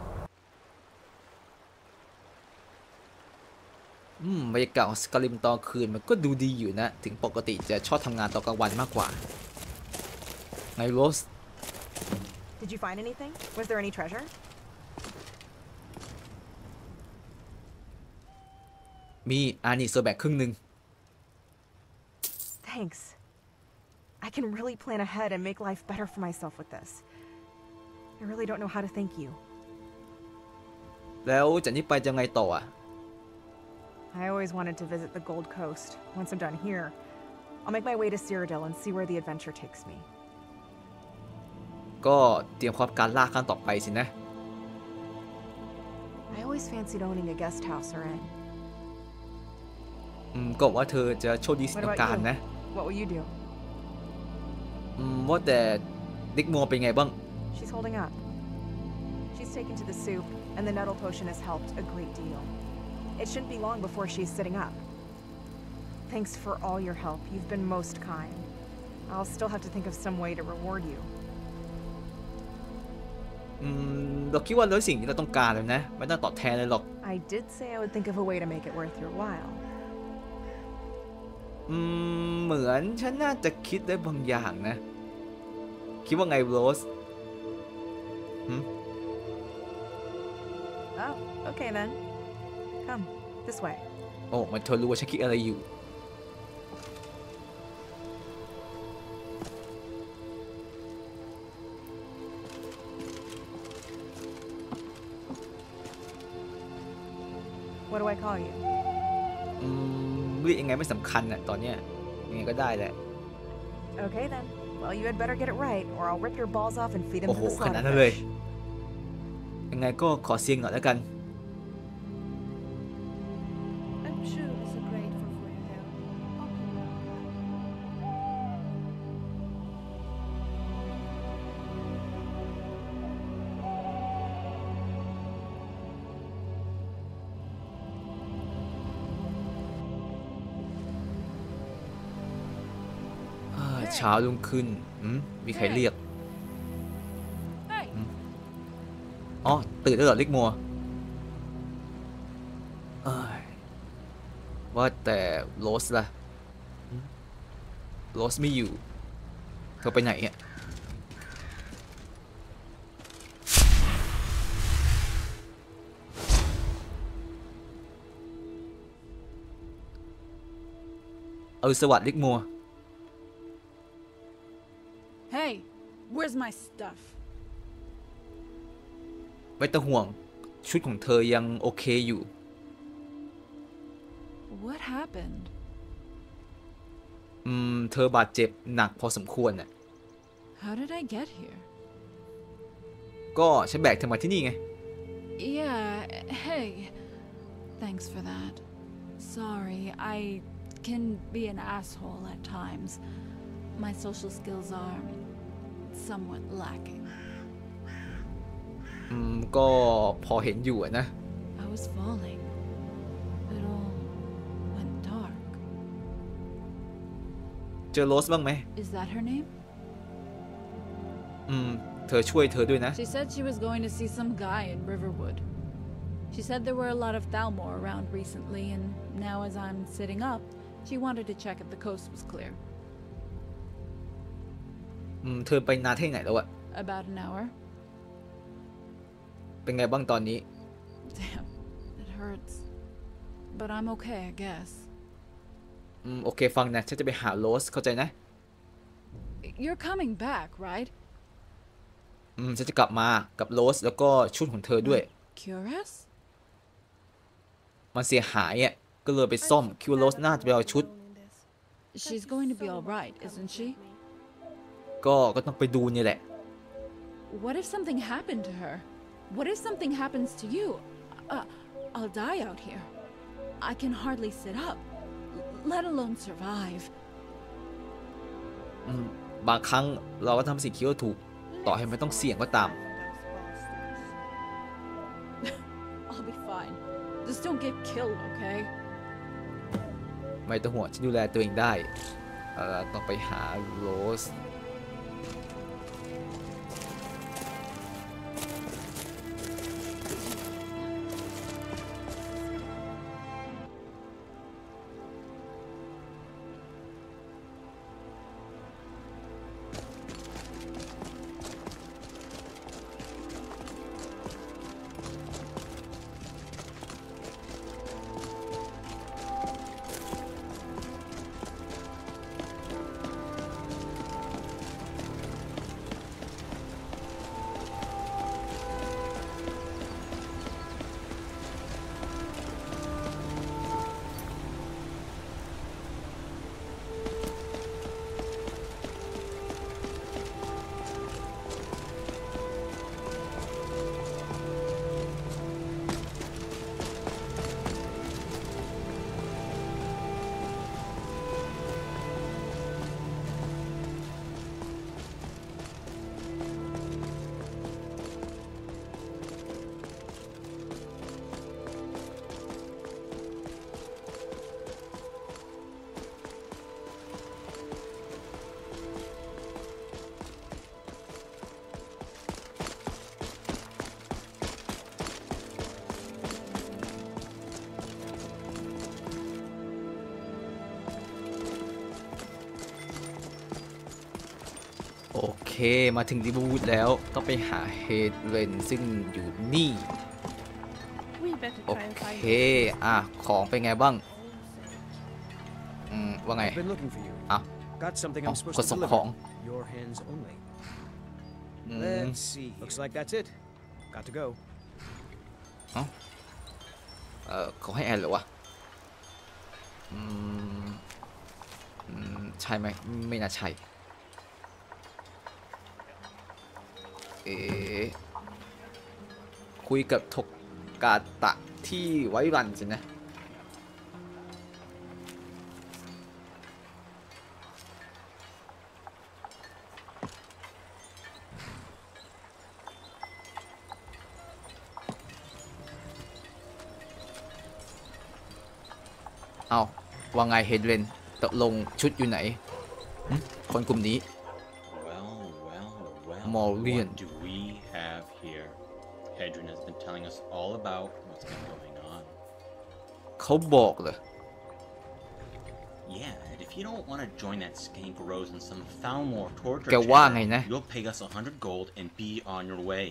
อืมบรรยากาศของสกาลิมตอนคืนมันก็ดูดีอยู่นะถึงปกติจะชอบทำงานตอนกลางวันมากกว่าไงโรส Did you find anything? Was there any treasure? มีอันนี้โซแบกครึ่งหนึ่ง Thanks. I can really plan ahead and make life better for myself with this. I really don't know how to thank you. แล้วจากนี้ไปจะไงต่ออ่ะ I always wanted to visit the Gold Coast. Once I'm done here, I'll make my way to Cyrodiil and see where the adventure takes me. ก็เตรียมความการล่าครั้งต่อไปสินะ I always fancied owning a guest house or inn. อืมก็ว่าเธอจะโชคดีสิ What กับ about การนะ you? What will you do? อืมว่าแต่ลิกมัวเป็นไงบ้าง She's holding up. She's taken to the soup, and the nettle potion has helped a great deal. It shouldn't be long before she's sitting up. Thanks for all your help. You've been most kind. I'll still have to think of some way to reward you. อืมเราคิดว่าเราสิ่งที่เราต้องการเลยนะไม่ต้องตอบแทนเลยหรอก I did say I would think of a way to make it worth your while. อืมเหมือนฉันน่าจะคิดได้บางอย่างนะคิดว่าไงโรส Oh, okay then. Come, this way. โอ้มันเธอรู้ว่าฉันคิดอะไรอยู่ What do I call you? อืมเรียกยังไงไม่สำคัญน่ะตอนเนี้ยยังไงก็ได้แหละ Okay then. Well, you had better get it right, or I'll rip your balls off and feed them โอ้ to โห the ขนาดนั้นเลย slaughterfish. ยังไงก็ขอเสียงหน่อยแล้วกัน I'm sure it's a grateful for your help. Okay. เช้ารุ่งขึ้นอืมมีใครเรียกอืมอ๋อตื่นแล้วเหรอลิกมัวเอ้ยว่าแต่โรสล่ะอืมโรสไม่อยู่เธอไปไหนอ่ะเออสวัสดีลิกมัว Hey, where's my stuff? ไม่ต้องห่วงชุดของเธอยังโอเคอยู่ What happened? อืมเธอบาดเจ็บหนักพอสมควรน่ะ How did I get here? ก็ฉันแบกเธอมาที่นี่ไง Yeah, hey. Thanks for that. Sorry, I can be an asshole at times. My social skills are somewhat lacking. อืมก็พอเห็นอยู่นะ I was falling. It all went dark. เจอโรสบ้างไหม Is that her name? อืมเธอช่วยเธอด้วยนะ She said she was going to see some guy in Riverwood. She said there were a lot of Thalmor around recently, and now as I'm sitting up, she wanted to check if the coast was clear. อืมเธอไปนานแค่ไหนแล้วอะ About an hour. เป็นไงบ้างตอนนี้ Damn, it hurts. But I'm okay, I guess. อืมโอเคฟังนะฉันจะไปหาโรสเข้าใจนะ You're coming back, right? อืมฉันจะกลับมากับโรสแล้วก็ชุดของเธอด้วย Curious? มันเสียหายอ่ะก็เลยไปซ่อมคิดว่าโรสน่าจะไปเอาชุด She's going to be all right, isn't she? ก็ก็ต้องไปดูนี่แหละ What if something happened to her? What if something happens to you? Uh, I'll die out here. I can hardly sit up, let alone survive. อืมบางครั้งเราก็ทำสิ่งที่ถูกต่อให้ไม่ต้องเสี่ยงก็ตาม I'll be fine. Just don't get killed, okay? ไม่ต้องห่วงฉันดูแลตัวเองได้เอ่อต้องไปหาโรสโอเคมาถึงริเวอร์วูดแล้วต้องไปหาเฮดเลนซึ่งอยู่นี่ We better โอ try and เค find it. อ่ะของเป็นไงบ้างอืมว่าไง I've been looking for you. อ่ะ Got something อ๋อ I'm supposed คน to ส่ง deliver. ของ Your hands only. อืม Let's see. Looks like that's it. Got to go. เอ้าเออเขาให้แอนเหรอวะอืมอืมใช่ไหมไม่น่าใช่เอ๋คุยกับทกกาตะที่ไว้รันสินะเอาว่าไงเฮดเลนตกลงชุดอยู่ไหนคนกลุ่มนี้ Well, well, well. Morian. What do we have here? Hedron has been telling us all about what's been going on. เขาบอกเลย Yeah, and if you don't want to join that skank Rose in some Thalmor torture แกว่า chamber, ไงนะ you'll pay us a hundred gold and be on your way.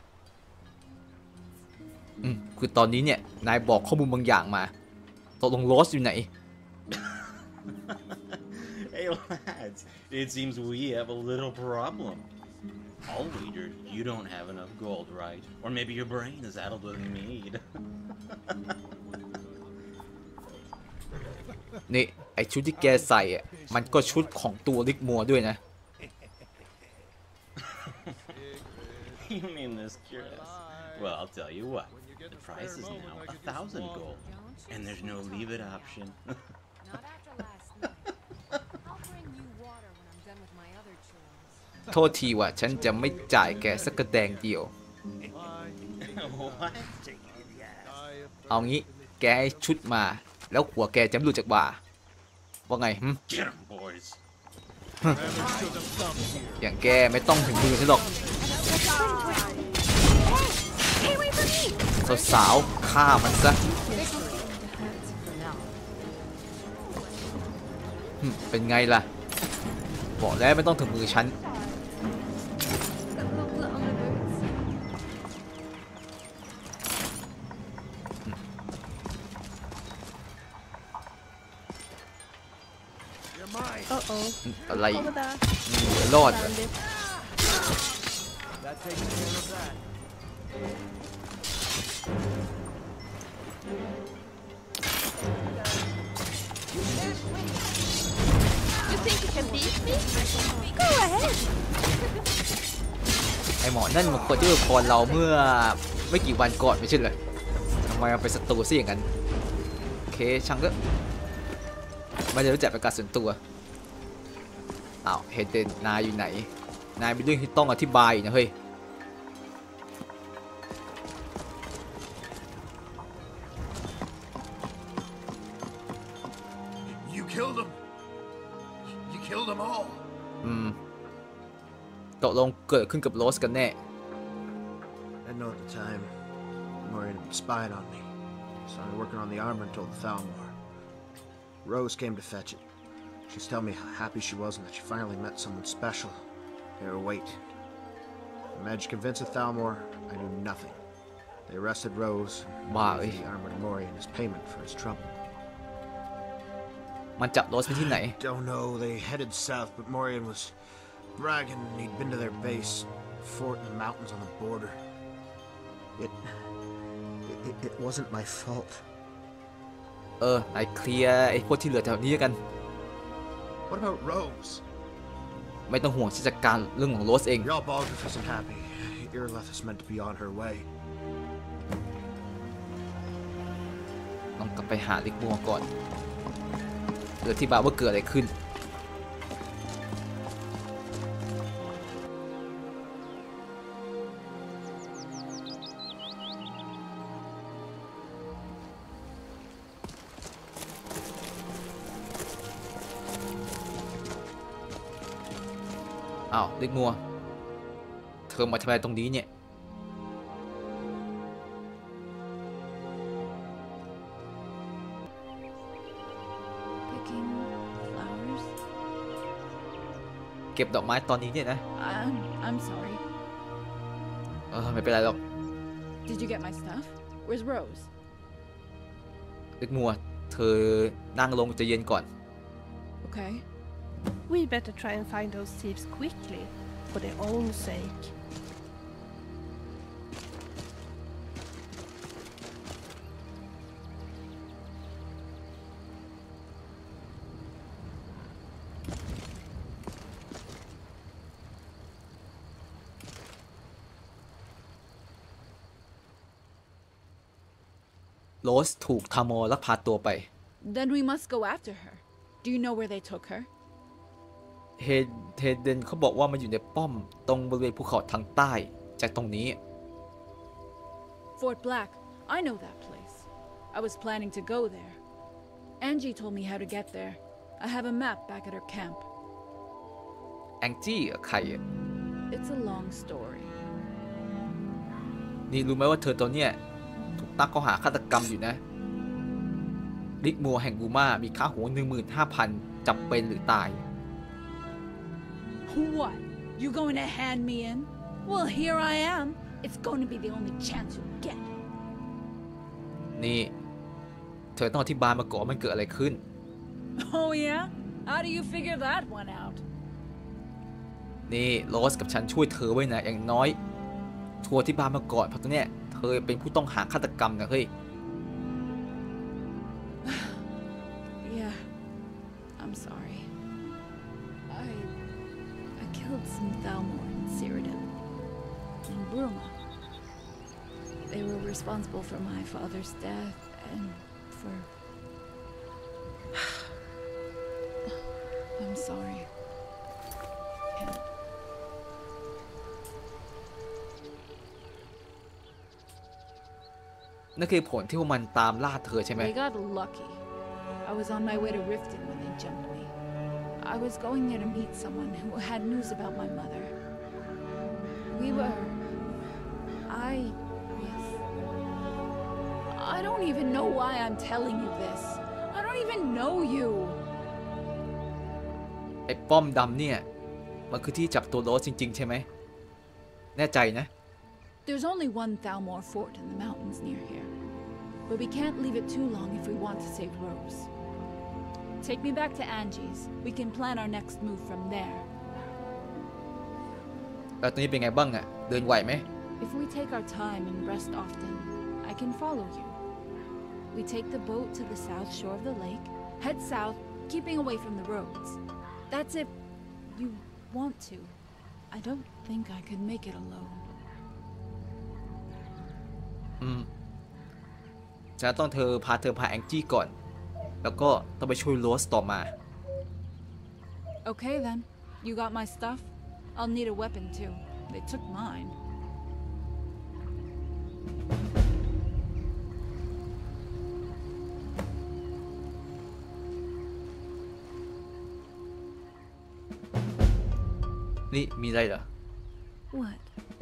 อืมคือตอนนี้เนี่ยนายบอกข้อมูลบางอย่างมาตกลงโรสอยู่ไหน Hey lads, it seems we have a little problem. I'll wager you don't have enough gold, right? Or maybe your brain is addled with mead. นี่ไอชุดที่แกใส่อะมันก็ชุดของตัวลิกมัวด้วยนะ You mean this curious? Well, I'll tell you what. The price is now a thousand gold, and there's no leave it option. Not after last night. I'll bring you water when I'm done with my other chores. โทษทีว่าฉันจะไม่จ่ายแกสักกระแดงเดียว What? เอางี้แกให้ชุดมาแล้วหัวแกจะไม่หลุดจากบ่าว่าไงหึ Get 'em, boys. อย่างแกไม่ต้องถึงมือฉันหรอกสาวๆฆ่ามันซะหึเป็นไงล่ะบอกแล้วไม่ต้องถึงมือฉัน Uh-oh. อะไร Over there. รอดเหรอ Found it. That takes care of that. You think you can beat me? Go ahead. ไอหมอนั่นมันควรจะเป็นพรเราเมื่อไม่กี่วันก่อนไม่ใช่เหรอทำไมมันเป็นศัตรูซะอย่างนั้นโอเคช่างก็ไม่ได้รู้จักเป็นการส่วนตัวอ้าวเฮเดนนายอยู่ไหนนายมีเรื่องที่ต้องอธิบายนะเฮ้ย You killed them. You killed them all. อืมตกลงเกิดขึ้นกับโรสกันแน่ I know at the time, Morian spied on me. Started working on the armor and told Thalmor. Rose came to fetch it. She's telling me how happy she was and that she finally met someone special. Here, wait. I managed to convince Thalmor I knew nothing. They arrested Rose and Wow. gave the armor to Morian as payment for his trouble. มันจับโรสไปที่ไหน Don't know. They headed south, but Morian was bragging he'd been to their base, fort in the mountains on the border. It, it, it wasn't my fault. เออนายเคลียร์ไอ้พวกที่เหลือแถวนี้กัน What about Rose? ไม่ต้องห่วงฉันจัดการเรื่องของโรสเอง Y'all Baldriff isn't happy. Irileth is meant to be on her way. ต้องกลับไปหาลิกมัวก่อนเกิดที่บาว่าเกิดอะไรขึ้นอ้าวลิกมัวเธอมาทำอะไรตรงนี้เนี่ย Picking flowers. แกก็บดอกไม้ตอนนี้เนี่ยนะ I'm I'm sorry. เออไม่เป็นไรหรอก Did you get my stuff? Where's Rose? เด็กมัวเธอนั่งลงใจเย็นก่อน Okay. We better try and find those thieves quickly, for their own sake. โรสถูกทามอลักพาตัวไป Then we must go after her. Do you know where they took her? เฮเฮเดนเขาบอกว่ามันอยู่ในป้อมตรงบริเวณภูเขาทางใต้จากตรงนี้ Fort Black. I know that place. I was planning to go there. Angie told me how to get there. I have a map back at her camp. แองจี้ใคร It's a long story. นี่รู้ไหมว่าเธอตัวเนี้ยถูกตั้งข้อหาฆาตกรรมอยู่นะลิกมัวแห่งบูมามีค่าหัว หนึ่งหมื่นห้าพัน จับเป็นหรือตาย What? You going to hand me in? Well, here I am. It's going to be the only chance you'll get. นี่เธอต้องอธิบายมาก่อนมันเกิดอะไรขึ้น Oh yeah? How do you figure that one out? นี่โรสกับฉันช่วยเธอไว้นะอย่างน้อยช่วยอธิบายมาก่อนเพราะตอนเนี้ยเธอเป็นผู้ต้องหาฆาตกรรมนะเฮ้ย Yeah, I'm sorry. I I killed some Thalmor in Cyrodiil, in Bruma. They were responsible for my father's death and for... I'm sorry. Can't. นั่นคือผลที่พวกมันตามล่าเธอใช่ไหม They got lucky. I was on my way to Riften when they jumped me. I was going there to meet someone who had news about my mother. We were... I... was... I don't even know why I'm telling you this. I don't even know you. ไอ้ป้อมดำเนี่ยมันคือที่จับตัวโรสจริงๆใช่ไหมแน่ใจนะ There's only one Thalmor fort in the mountains near here. But we can't leave it too long if we want to save Rose. Take me back to Angie's. We can plan our next move from there. แล้วตอนนี้เป็นไงบ้างอะเดินไหวไหม If we take our time and rest often, I can follow you. We take the boat to the south shore of the lake, head south, keeping away from the roads. That's if you want to. I don't think I could make it alone. อืมฉันต้องเธอพาเธอพาแองจี้ก่อนแล้วก็ต้องไปช่วยโรสต่อมา Okay then. You got my stuff? I'll need a weapon too. They took mine. นี่มีอะไรเหรอ What?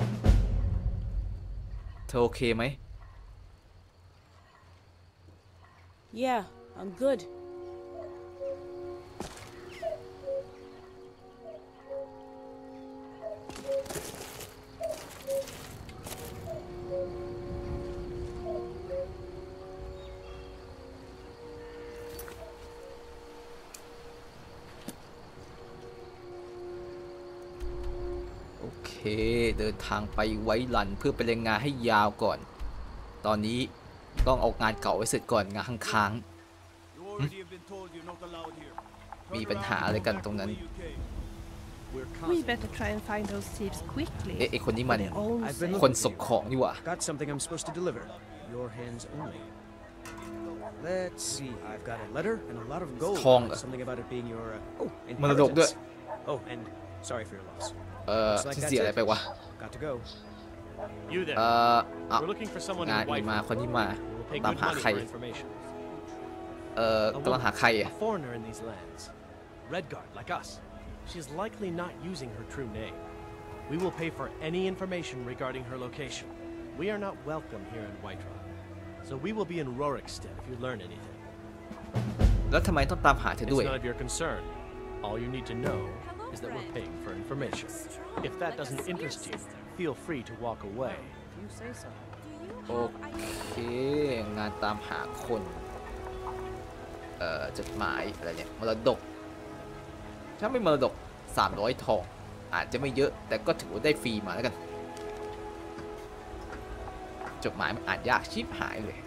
เธอโอเคไหม Yeah, I'm good. โอเคเดินทางไปไว้ลันเพื่อไปรายงานให้ยาวก่อนตอนนี้ต้องเอางานเก่าไว้เสร็จก่อนงานค้างๆมีปัญหาอะไรกันตรงนั้น We better try and find those thieves quickly. เอ๊ะไอคนนี้มัน for their own คน sake. ส่งของนี่หว่า Got something I'm supposed to deliver. Your hands only. Let's see. I've got a letter and a lot of gold. ทองเหรอ Something about it being your uh, oh มรดกด้วย inheritance. Oh, and sorry for your loss. เอ่อ Looks like ที่ that's เสียอะไร it. ไปวะ Got to go. You there. เอ่ออ่ะ We're looking for someone งาน in อีกมา Whiterun. คนนี้มา We'll pay ตาม good หา money ใคร for information. เอ่อกำลังหาใครอ่ะ A foreigner in these lands. Redguard, like us. She's likely not using her true name. We will pay for any information regarding her location. We are not welcome here in Whiterun. So we will be in Rorikstead if you learn anything. แล้วทำไมต้องตามหาเธอ It's ด้วย none of your concern. All you need to know Hello is that we're paying for information. If that doesn't interest you, feel free to walk away. You say so. โอเคงานตามหาคนเอ่อจดหมายอะไรเนี่ยมรดกถ้าไม่มรดกสามร้อยทองอาจจะไม่เยอะแต่ก็ถือว่าได้ฟรีมาแล้วกันจดหมายมันอ่านยากชิบหายเลย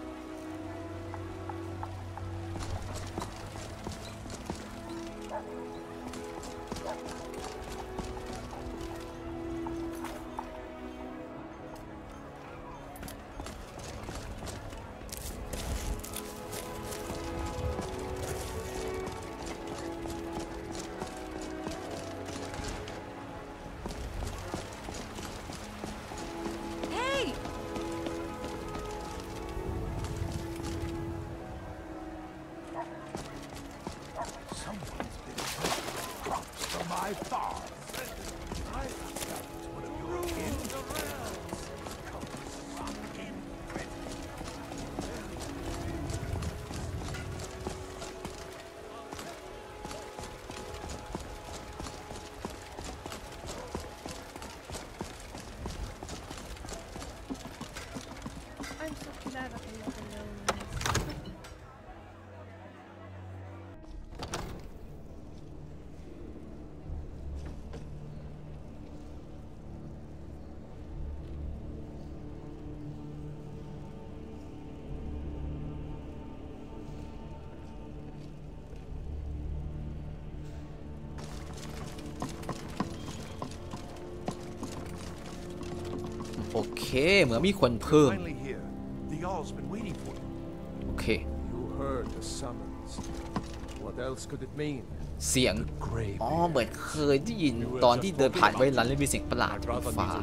โอเคเหมือนมีคนเพิ่มโอเคเสียงอ๋อเหมือนเคยได้ยินตอนที่เดินผ่านไว้ร้านแล้วมีเสียงประหลาดบนฟ้า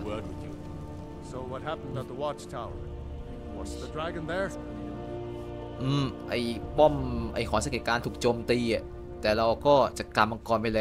อืมไอ้ป้อมไอ้หอสังเกตการณ์ถูกโจมตีอ่ะแต่เราก็จัดการมังกรไปแล้ว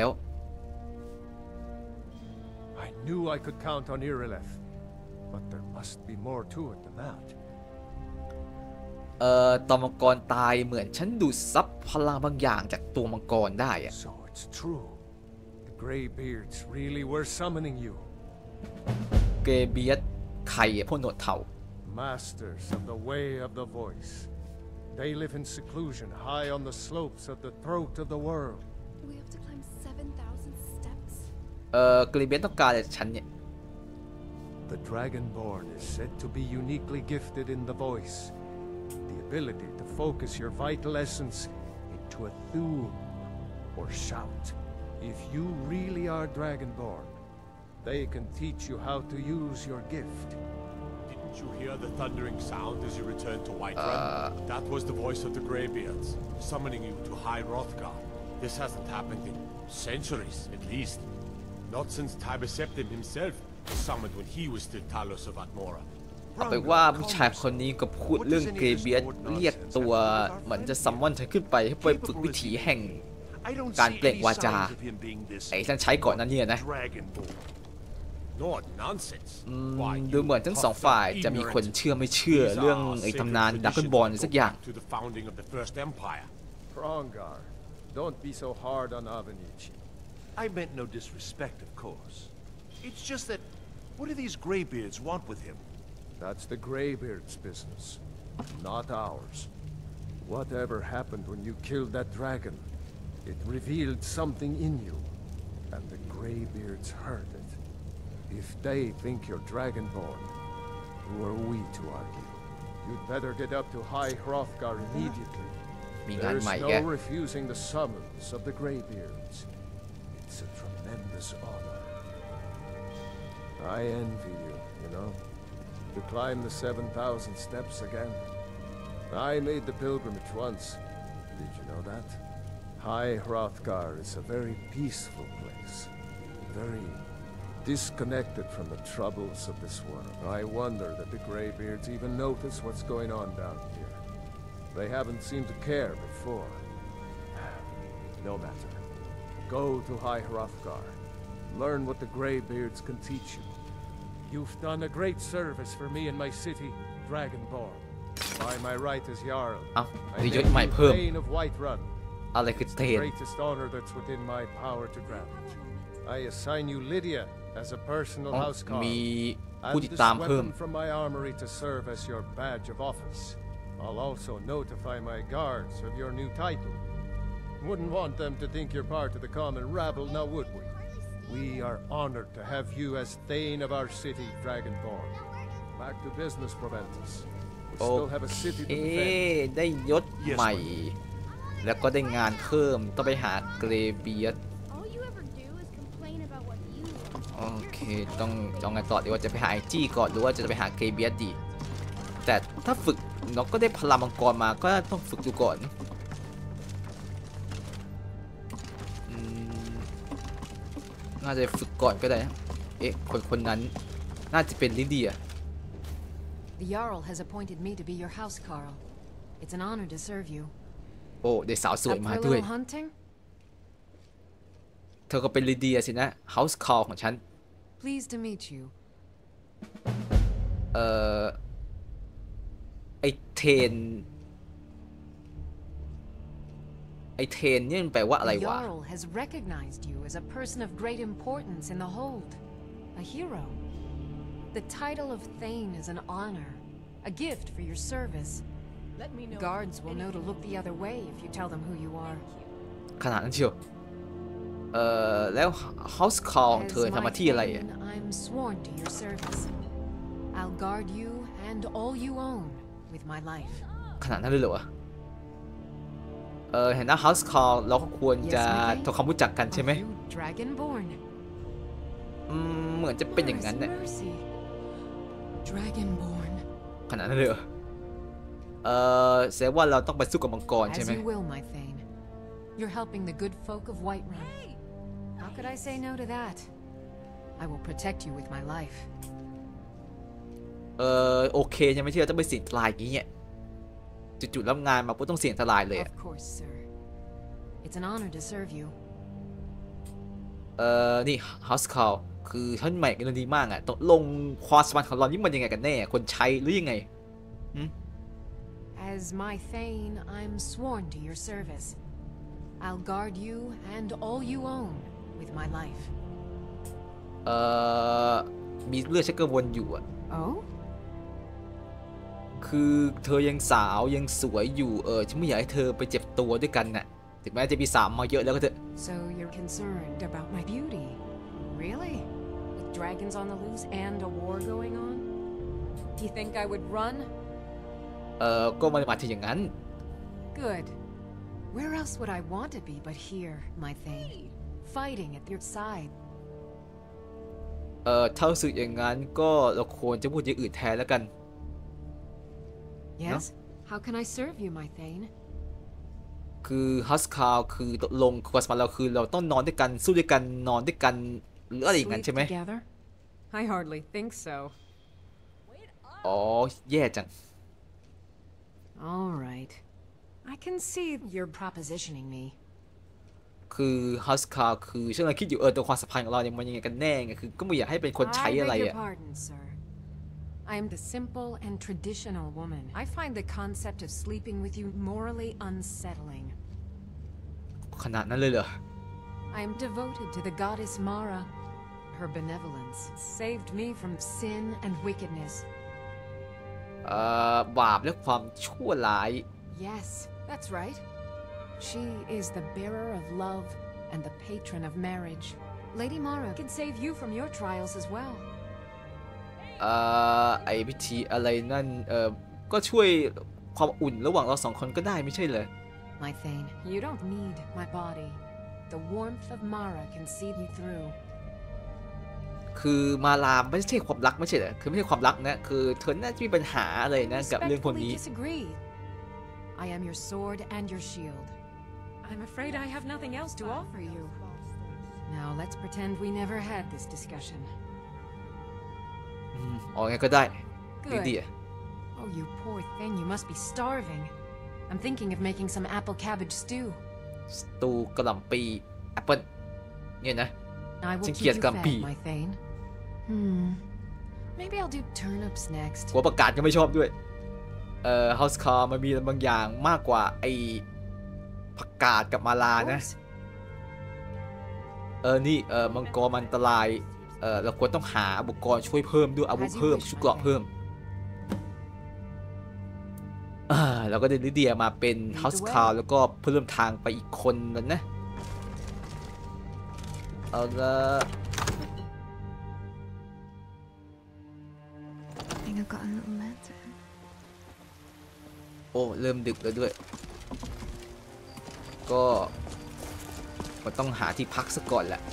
I knew I could count on Irileth, but there must be more to it than that. เอ่อตอนมังกรตายเหมือนฉันดูดซับพลังบางอย่างจากตัวมังกรได้อะ So it's true. The Greybeards really were summoning you. เกเบียดใครพวกหนวดเทา Masters of the way of the voice. They live in seclusion high on the slopes of the throat of the world. We have to climb seven thousand steps. เอ่อเกเบียดต้องการจากฉันเนี่ย The Dragonborn is said to be uniquely gifted in the voice. The ability to focus your vital essence into a thum or shout. If you really are Dragonborn, they can teach you how to use your gift. Didn't you hear the thundering sound as you returned to Whiterun? Uh... That was the voice of the Greybeards, summoning you to High Hrothgar. This hasn't happened in centuries, at least. Not since Tiber Septim himself was summoned when he was still Talos of Atmora. เอาไปว่าผู้ชายคนนี้ก็พูดเรื่องเกเบียดเรียกตัวเหมือนจะซัมมอนฉันขึ้นไปให้ไปฝึกวิถีแห่งการเปล่งวาจาไอ้ฉันใช้ก่อนนั้นเนี่ยนะดูเหมือนทั้งสองฝ่ายจะมีคนเชื่อไม่เชื่อเรื่องไอ้ตำนานดราก้อนบอลสักอย่าง Hrongar, don't be so hard on Avenichi. I meant no disrespect, of course. It's just that, what do these Greybeards want with him? That's the Greybeards' business, not ours. Whatever happened when you killed that dragon, it revealed something in you, and the Greybeards heard it. If they think you're Dragonborn, who are we to argue? You'd better get up to High Hrothgar immediately. There's no refusing the summons of the Greybeards. It's a tremendous honor. I envy you, you know, to climb the seven thousand steps again. I made the pilgrimage once. Did you know that? High Hrothgar is a very peaceful place. Very disconnected from the troubles of this world. I wonder that the Greybeards even notice what's going on down here. They haven't seemed to care before. No matter. Go to High Hrothgar. Learn what the Greybeards can teach you. You've done a great service for me in my city, Dragonborn. By my right as Jarl, I name you Thane of Whiterun. อะไรคือเทน Greatest honor that's within my power to grant. I assign you Lydia as a personal housecarl, มีผู้ติดตาม and this เพิ่ม weapon from my armory to serve as your badge of office. I'll also notify my guards of your new title. Wouldn't want them to think you're part of the common rabble, now would we? We are honored to have you as Thane of our city, Dragonborn. Back to business, Proventus. We โอ still have a เค city to defend. ได้ยศใหม่ แล้วก็ได้งานเพิ่มต้องไปหาเกรเบียสโอเคต้องจองไงต่อดีว่าจะไปหาไอจี้ก่อนหรือว่าจะไปหาเกรเบียสดีแต่ถ้าฝึกเราก็ได้พลังมังกรมาก็ต้องฝึกดูก่อนน่าจะฝึกก่อนก็ได้เอ๊ะคนคนนั้นน่าจะเป็นลิเดีย The Jarl has appointed me to be your housecarl. It's an honor to serve you. โอ้ได้สาวสวยมาด้วย Hunting? เธอก็เป็นลิเดียสินะ House Call ของฉัน Pleased to meet you. เอ่อไอเทนไอเทนนี่มันแปลว่าอะไร The วะ Jarl has recognized you as a person of great importance in the hold, a hero. The title of Thane is an honor, a gift for your service. Guards will know to look the other way if you tell them who you are. ขนาดนั้นเชียวเอ่อแล้ว House Call ของเธอทำมาที่อะไรอ่ะ I'm sworn to your service. I'll guard you and all you own with my life. ขนาดนั้นเลยเหรอวะเออเห็นนะ House Call เราก็ควรจะทำความรู้จักกันใช่ไหม Dragonborn. อืมเหมือนจะเป็นอย่างนั้นเนี่ย Dragonborn. ขนาดนั้นเลยเหรอเออแสดงว่าเราต้องไปสู้กับมังกรใช่ไหม As you will, my Thane. You're helping the good folk of Whiterun. How could I say no to that? I will protect you with my life. เออโอเคยังไม่ที่เราต้องไปเสี่ยงทลายอย่างเงี้ยจุดๆรับงานมาปุ๊บต้องเสี่ยงทลายเลย Of course, sir. It's an honor to serve you. เออนี่ House Call คือท่านใหม่กันดีมากอ่ะตกลงความสมรรถของเรานี่มันยังไงกันแน่คนใช้หรือยังไง As my Thane, I'm sworn to your service. I'll guard you and all you own with my life. เอ่อมีเลือดชักกระวนอยู่อ่ะ Oh? คือเธอยังสาวยังสวยอยู่เออฉันไม่อยากให้เธอไปเจ็บตัวด้วยกันน่ะถึงแม้จะมีสามมาเยอะแล้วก็เถอะ So you're concerned about my beauty? Really? With dragons on the loose and a war going on? You think I would run? เออก็ไม่ได้หมายถึงอย่างนั้น Good. Where else would I want to be but here, my Thane, fighting at your side? เออถ้ารู้สึกอย่างนั้นก็เราควรจะพูดอย่างอื่นแทนแล้วกัน Yes? How can I serve you, my Thane? คือ House Call คือตกลงความสัมพันธ์เราคือเราต้องนอนด้วยกันสู้ด้วยกันนอนด้วยกันหรืออะไรอย่างนั้นใช่ไหม Together? I hardly think so. อ๋อแย่จัง All right. I can see you're propositioning me. คือ House Call คือฉันกำลังคิดอยู่เออตัวความสัมพันธ์ของเราเนี่ยมันยังไงกันแน่ไงคือก็ไม่อยากให้เป็นคนใช้อะไร I beg อ่ะ your pardon, sir. I am the simple and traditional woman. I find the concept of sleeping with you morally unsettling. ขนาดนั้นเลยเหรอ I am devoted to the goddess Mara. Her benevolence saved me from sin and wickedness. เอ่อบาปและความชั่วร้าย Yes, that's right. She is the bearer of love and the patron of marriage. Lady Mara can save you from your trials as well. เอ่อไอพิธีอะไรนั่นเออก็ช่วยความอุ่นระหว่างเราสองคนก็ได้ไม่ใช่เหรอ My Thane, you don't need my body. The warmth of Mara can see you through. คือมาลามไม่ใช่ความรักไม่ใช่เหรอคือไม่ใช่ความรักนะคือเธอน่าจะมีปัญหาอะไรนะกับเรื่องพวกนี้ Disagree. I am your sword and your shield. I'm afraid I have nothing else to offer you. Now let's pretend we never had this discussion. อ๋อไงก็ได้ดี Good. ดี Oh, you poor thing, you must be starving. I'm thinking of making some apple cabbage stew. สตูกระหล่ำปีแอปเปิ้ลเนี่ยนะ I will ฉัน keep เกลียด you กระหล่ำปี fed, my Thane. Hmm. Maybe I'll do turnips next. หัวประกาศก็ไม่ชอบด้วยเอ่อ House Call มันมีบางอย่างมากกว่าไอผักกาดกับมาลานะเออนี่เออมังกรมันอันตรายเออเราควรต้องหาอุปกรณ์ช่วยเพิ่มด้วยอาวุธเพิ่มชุดเกราะเพิ่มอ่าเราก็ได้ลิเดียมาเป็นเฮาส์คาวแล้วก็เพิ่มทางไปอีกคนนึงนะเอาละ I think I've got a little lantern. โอ้เริ่มดึกแล้วด้วยก็มันต้องหาที่พักซะก่อนแหละ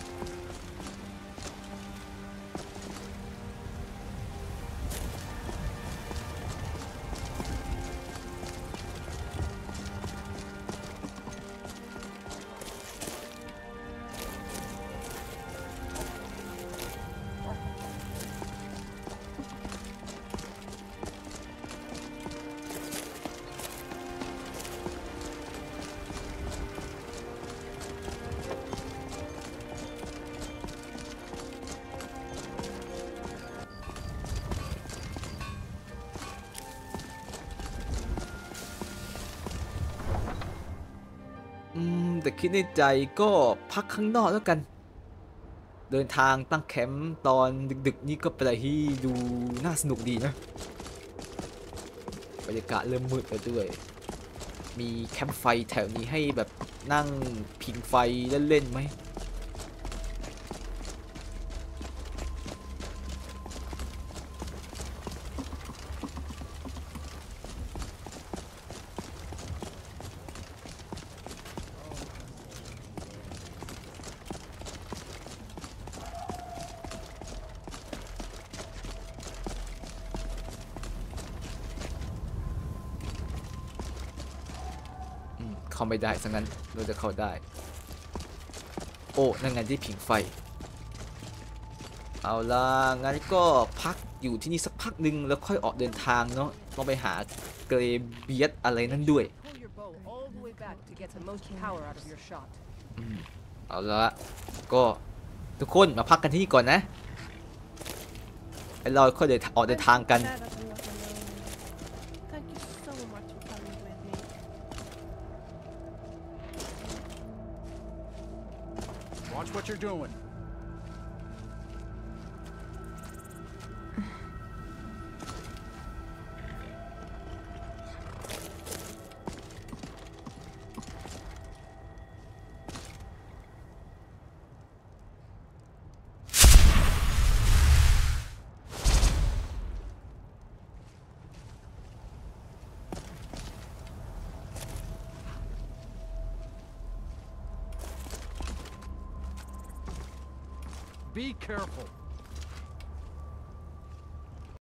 แต่คิดในใจก็พักข้างนอกแล้วกันเดินทางตั้งแคมป์ตอนดึกๆนี่ก็เป็นอะไรที่ดูน่าสนุกดีนะบรรยากาศเริ่มมืดแล้วด้วยมีแคมป์ไฟแถวนี้ให้แบบนั่งผิงไฟเล่นๆไหมเข้าไม่ได้ซะงั้นเราจะเข้าได้โอ้นั่นไงที่ผิงไฟเอาล่ะงั้นก็พักอยู่ที่นี่สักพักหนึ่งแล้วค่อยออกเดินทางเนาะต้องไปหาเกรเบียสอะไรนั่นด้วยเอาละก็ทุกคนมาพักกันที่นี่ก่อนนะไอเราค่อยเดินออกเดินทางกัน Watch what you're doing. Be careful.